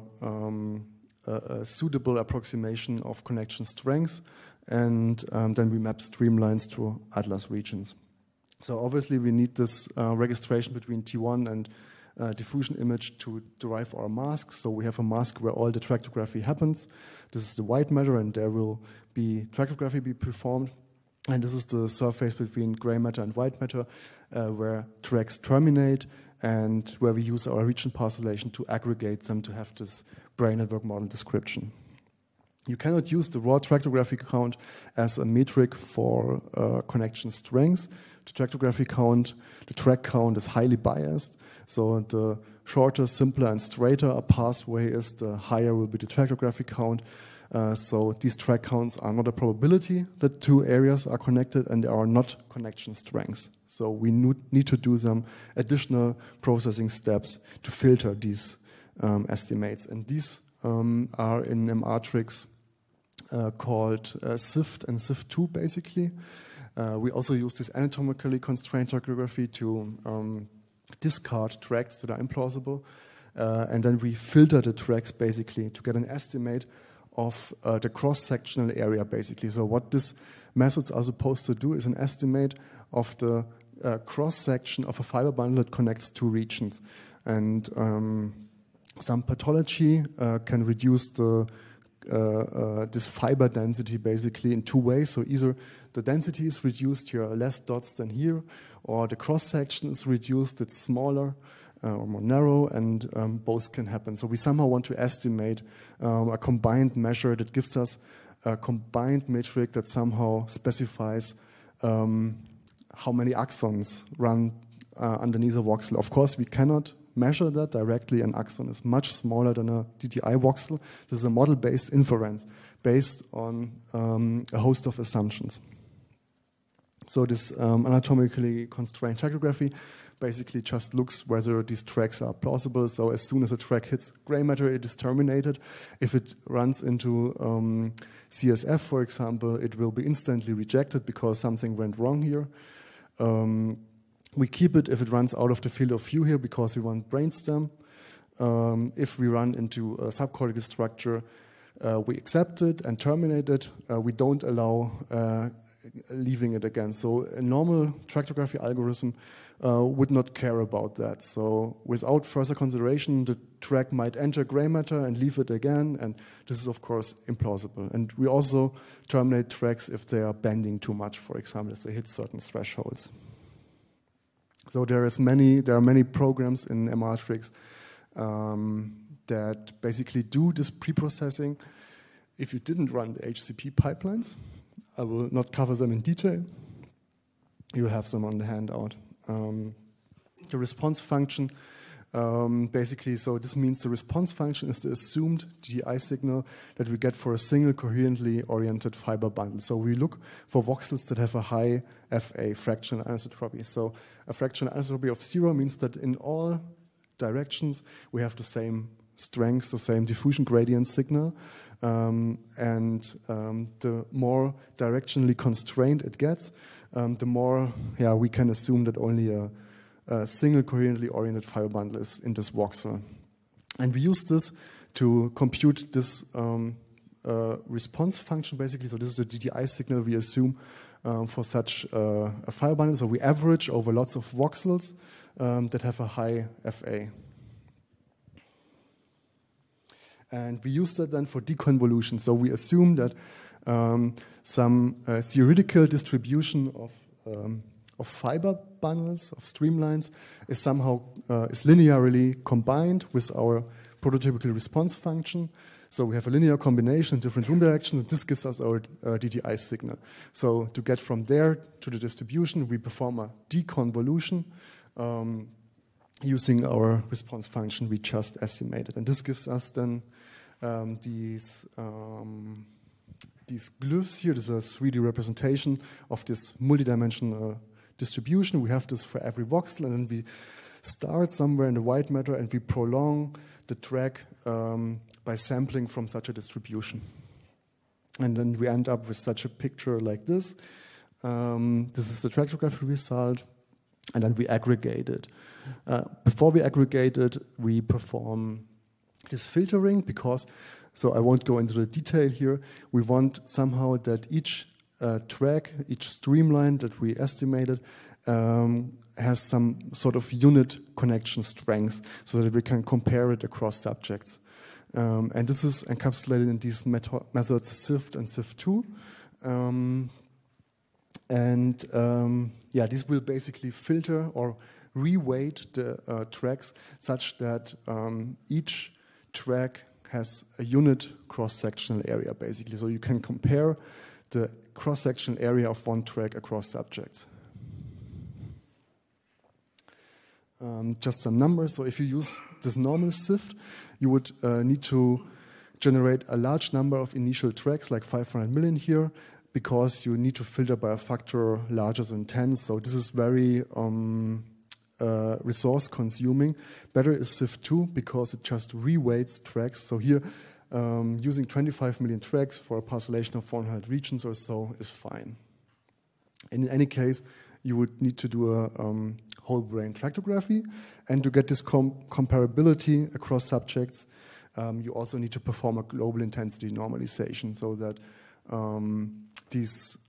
suitable approximation of connection strengths. And then we map streamlines to atlas regions. So obviously we need this registration between T1 and diffusion image to derive our mask. So we have a mask where all the tractography happens. This is the white matter, and there will be tractography be performed. And this is the surface between gray matter and white matter, where tracks terminate, and where we use our region parcellation to aggregate them to have this brain network model description. You cannot use the raw tractography count as a metric for connection strengths. The tractography count, the track count is highly biased. So the shorter, simpler, and straighter a pathway is, the higher will be the tractography count. So these track counts are not a probability that two areas are connected, and they are not connection strengths. So we need to do some additional processing steps to filter these estimates. And these are in MRTrix called SIFT and SIFT2, basically. We also use this anatomically constrained tractography to discard tracks that are implausible. And then we filter the tracks, basically, to get an estimate of the cross-sectional area, basically. So what these methods are supposed to do is an estimate of the cross-section of a fiber bundle that connects two regions. And some pathology can reduce this fiber density, basically, in two ways. So either the density is reduced, here are less dots than here, or the cross-section is reduced, it's smaller or more narrow, and both can happen. So we somehow want to estimate a combined measure that gives us a combined metric that somehow specifies how many axons run underneath a voxel. Of course, we cannot measure that directly. An axon is much smaller than a DTI voxel. This is a model-based inference based on a host of assumptions. So this anatomically constrained tractography basically just looks whether these tracks are plausible. So as soon as a track hits gray matter, it is terminated. If it runs into CSF, for example, it will be instantly rejected because something went wrong here. We keep it if it runs out of the field of view here because we want brainstem. If we run into a subcortical structure, we accept it and terminate it. We don't allow leaving it again. So a normal tractography algorithm would not care about that. So without further consideration, the track might enter gray matter and leave it again, and this is of course implausible. And we also terminate tracks if they are bending too much, for example, if they hit certain thresholds. So there are many programs in MRTrix that basically do this preprocessing. If you didn't run the HCP pipelines, I will not cover them in detail. You have them on the handout. The response function Basically, so this means the response function is the assumed DDI signal that we get for a single coherently oriented fiber bundle. So we look for voxels that have a high FA, fractional anisotropy. So a fractional anisotropy of 0 means that in all directions we have the same strength, the same diffusion gradient signal. The more directionally constrained it gets, the more we can assume that only a single coherently oriented fiber bundle is in this voxel. And we use this to compute this response function, basically. So this is the DDI signal we assume for such a fiber bundle. So we average over lots of voxels that have a high FA. And we use that then for deconvolution. So we assume that some theoretical distribution of fiber bundles, of streamlines, is somehow is linearly combined with our prototypical response function. So we have a linear combination in different room directions, and this gives us our DDI signal. So to get from there to the distribution, we perform a deconvolution using our response function we just estimated. And this gives us then these glyphs here. This is a 3D representation of this multidimensional distribution. We have this for every voxel, and then we start somewhere in the white matter and we prolong the track by sampling from such a distribution. And then we end up with such a picture like this. This is the tractography result, and then we aggregate it. Before we aggregate it, we perform this filtering because, so I won't go into the detail here, we want somehow that each track, each streamline that we estimated has some sort of unit connection strength so that we can compare it across subjects. And this is encapsulated in these methods SIFT and SIFT2. This will basically filter or reweight the tracks such that each track has a unit cross-sectional area, basically. So you can compare the cross-sectional area of one track across subjects. Just some numbers. So if you use this normal SIFT, you would need to generate a large number of initial tracks, like 500 million here, because you need to filter by a factor larger than 10. So this is very resource consuming. Better is SIFT2 because it just reweights tracks. So here, using 25 million tracks for a parcellation of 400 regions or so is fine. In any case, you would need to do a whole brain tractography, and to get this comparability across subjects, you also need to perform a global intensity normalization so that these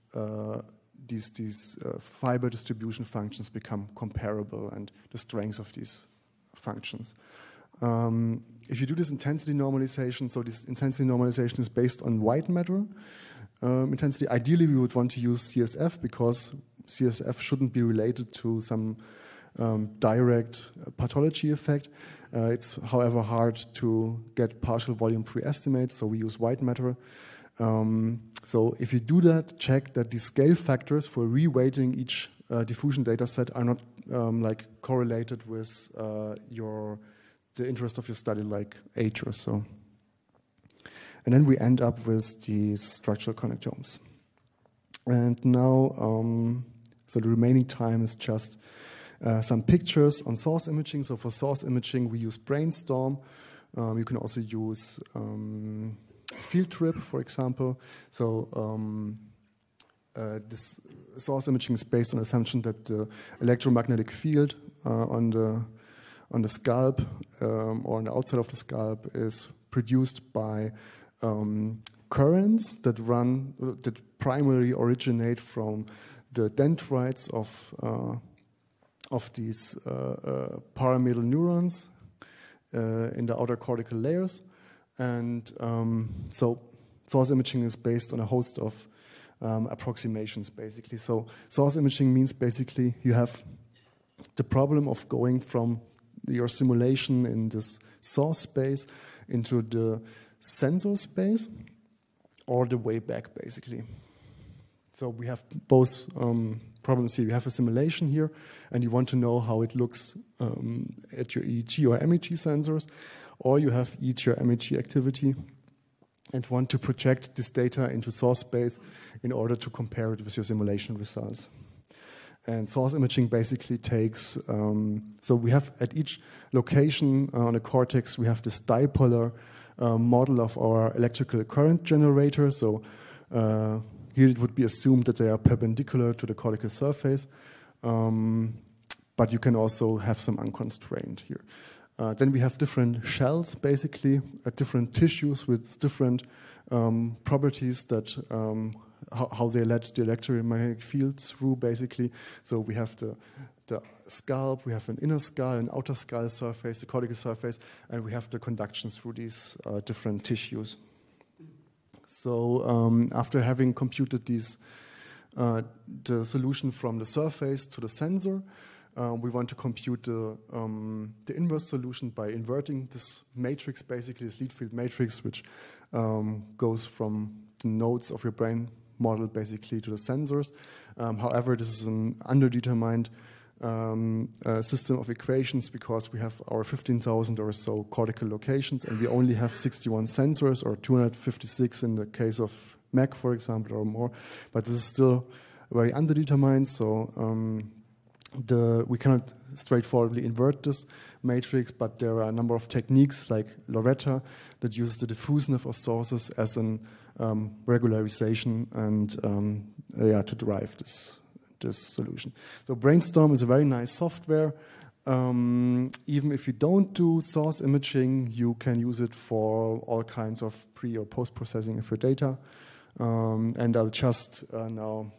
fiber distribution functions become comparable and the strengths of these functions. If you do this intensity normalization, so this intensity normalization is based on white matter intensity. Ideally, we would want to use CSF because CSF shouldn't be related to some direct pathology effect. It's, however, hard to get partial volume pre-estimates, so we use white matter. So if you do that, check that the scale factors for reweighting each diffusion data set are not correlated with the interest of your study, like age or so. And then we end up with these structural connectomes. And now, so the remaining time is just some pictures on source imaging. So for source imaging, we use Brainstorm. You can also use Field Trip, for example. So this source imaging is based on the assumption that the electromagnetic field on the scalp or on the outside of the scalp is produced by currents that primarily originate from the dendrites of these pyramidal neurons in the outer cortical layers. And so source imaging is based on a host of approximations, basically. So source imaging means basically you have the problem of going from your simulation in this source space into the sensor space or the way back, basically. So we have both problems here. You have a simulation here, and you want to know how it looks at your EEG or MEG sensors, or you have EEG or MEG activity and want to project this data into source space in order to compare it with your simulation results. And source imaging basically takes, so we have at each location on the cortex, we have this dipolar model of our electrical current generator. So here it would be assumed that they are perpendicular to the cortical surface, but you can also have some unconstrained here. Then we have different shells, basically, different tissues with different properties that how they let the electromagnetic field through, basically. So we have the scalp, we have an inner skull, an outer skull surface, the cortical surface, and we have the conduction through these different tissues. So after having computed these, the solution from the surface to the sensor, we want to compute the inverse solution by inverting this matrix, basically this lead field matrix, which goes from the nodes of your brain model basically to the sensors. However, this is an underdetermined system of equations because we have our 15,000 or so cortical locations and we only have 61 sensors or 256 in the case of MEG, for example, or more. But this is still very underdetermined, so we cannot straightforwardly invert this matrix, but there are a number of techniques like Loretta that uses the diffuseness of sources as an regularization and to derive this solution. So Brainstorm is a very nice software. Even if you don't do source imaging, you can use it for all kinds of pre- or post-processing of your data. And I'll just now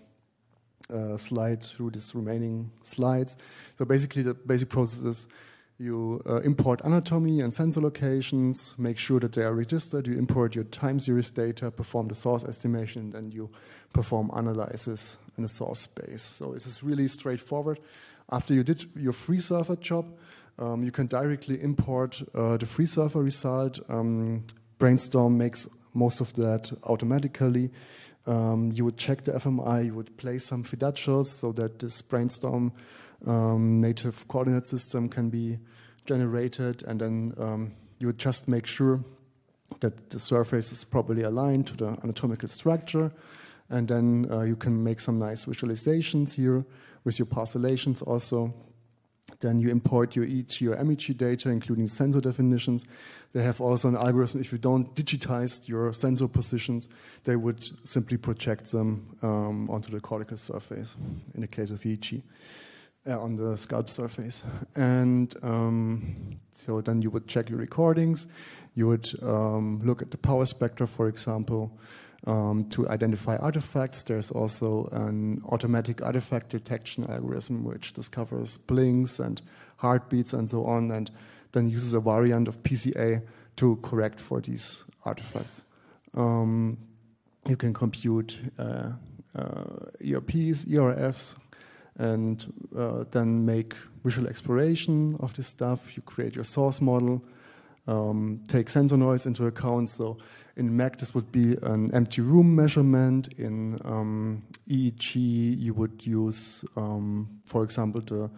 slide through these remaining slides. So basically the basic process is you import anatomy and sensor locations, make sure that they are registered, you import your time series data, perform the source estimation, and then you perform analysis in the source space. So this is really straightforward. After you did your free server job, you can directly import the free server result. Brainstorm makes most of that automatically. You would check the FMI, you would place some fidatials so that this Brainstorm native coordinate system can be generated, and then you would just make sure that the surface is properly aligned to the anatomical structure, and then you can make some nice visualizations here with your parcellations also. Then you import your EEG or MEG data, including sensor definitions. They have also an algorithm. If you don't digitize your sensor positions, they would simply project them onto the cortical surface, in the case of EEG, on the scalp surface. And so then you would check your recordings. You would look at the power spectra, for example, to identify artifacts. There's also an automatic artifact detection algorithm which discovers blinks and heartbeats and so on, and then uses a variant of PCA to correct for these artifacts. You can compute ERPs, ERFs, and then make visual exploration of this stuff. You create your source model, take sensor noise into account. So in MEG, this would be an empty room measurement. In EEG, you would use, for example,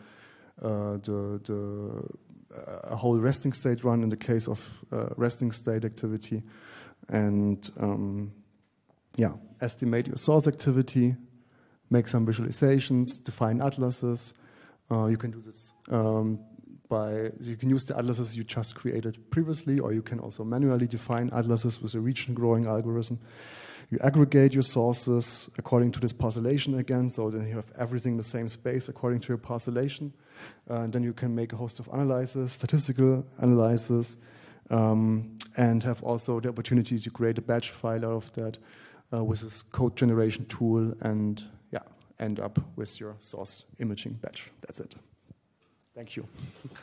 a whole resting state run in the case of resting state activity, and estimate your source activity, make some visualizations, define atlases. You can do this you can use the atlases you just created previously, or you can also manually define atlases with a region growing algorithm. You aggregate your sources according to this parcellation again, so then you have everything in the same space according to your parcellation. And then you can make a host of analyses, statistical analysis, and have also the opportunity to create a batch file out of that with this code generation tool, and end up with your source imaging batch. That's it. Thank you.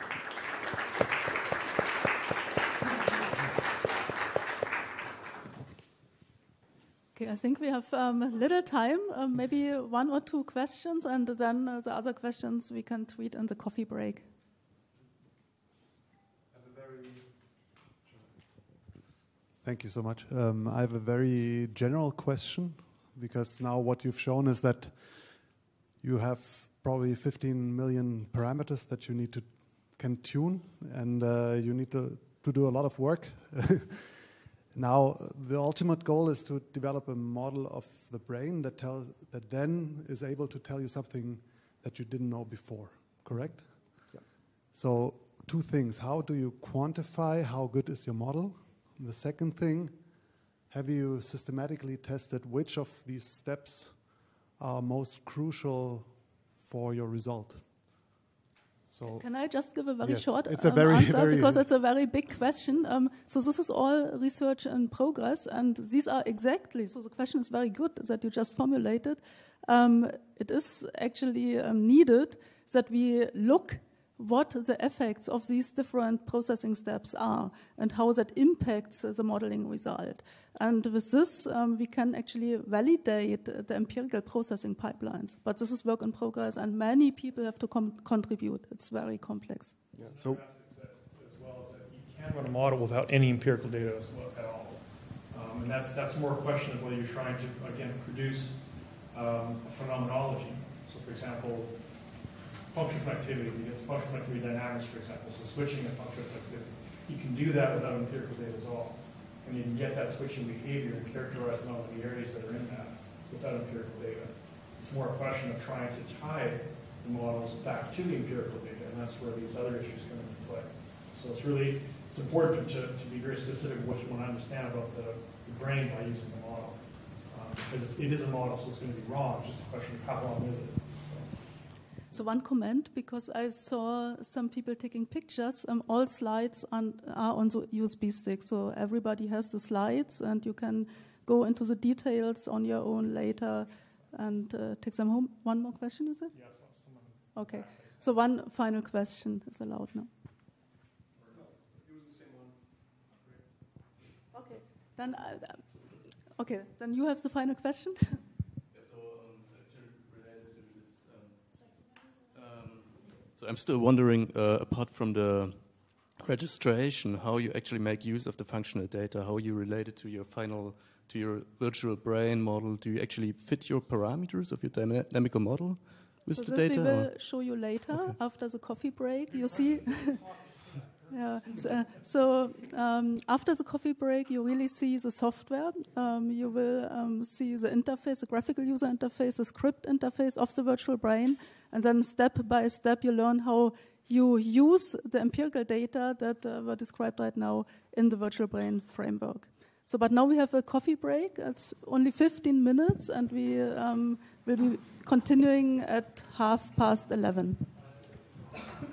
Okay, I think we have little time, maybe one or two questions, and then the other questions we can tweet in the coffee break. Thank you so much. I have a very general question, because now what you've shown is that you have probably 15 million parameters that you can tune, and you need to do a lot of work. Now, the ultimate goal is to develop a model of the brain that then is able to tell you something that you didn't know before, correct? Yeah. So 2 things. How do you quantify how good is your model? And the second thing, have you systematically tested which of these steps are most crucial for your result? So can I just give a very yes, short it's a very, answer very because it's a very big question. So this is all research in progress, and these are exactly. So the question is very good that you just formulated. It is actually needed that we look what the effects of these different processing steps are and how that impacts the modeling result. And with this, we can actually validate the empirical processing pipelines. But this is work in progress, and many people have to contribute. It's very complex. Yeah. So As well as that you can't run a model without any empirical data at all. And that's more a question of whether you're trying to, again, produce a phenomenology. So, for example, function connectivity, because function connectivity dynamics, for example, so switching a function connectivity. You can do that without empirical data at all. And you can get that switching behavior and characterize nonlinearities that are in that without empirical data. It's more a question of trying to tie the models back to the empirical data, and that's where these other issues come into play. So it's important to be very specific what you want to understand about the brain by using the model. Because it is a model, so it's going to be wrong. It's just a question of how long is it. So one comment, because I saw some people taking pictures, all slides are on the USB stick, so everybody has the slides, and you can go into the details on your own later and take them home. One more question, is it? Yes, someone. Okay, so one final question is allowed now. It was the same one. Okay, then you have the final question. So I'm still wondering, apart from the registration, how you actually make use of the functional data, how you relate it to your virtual brain model. Do you actually fit your parameters of your dynamical model with the data? So this we will show you later after the coffee break. You see. Yeah. So after the coffee break, you really see the software. You will see the interface, the graphical user interface, the script interface of the virtual brain, and then step by step you learn how you use the empirical data that were described right now in the virtual brain framework. So, but now we have a coffee break. It's only 15 minutes, and we will be continuing at 11:30.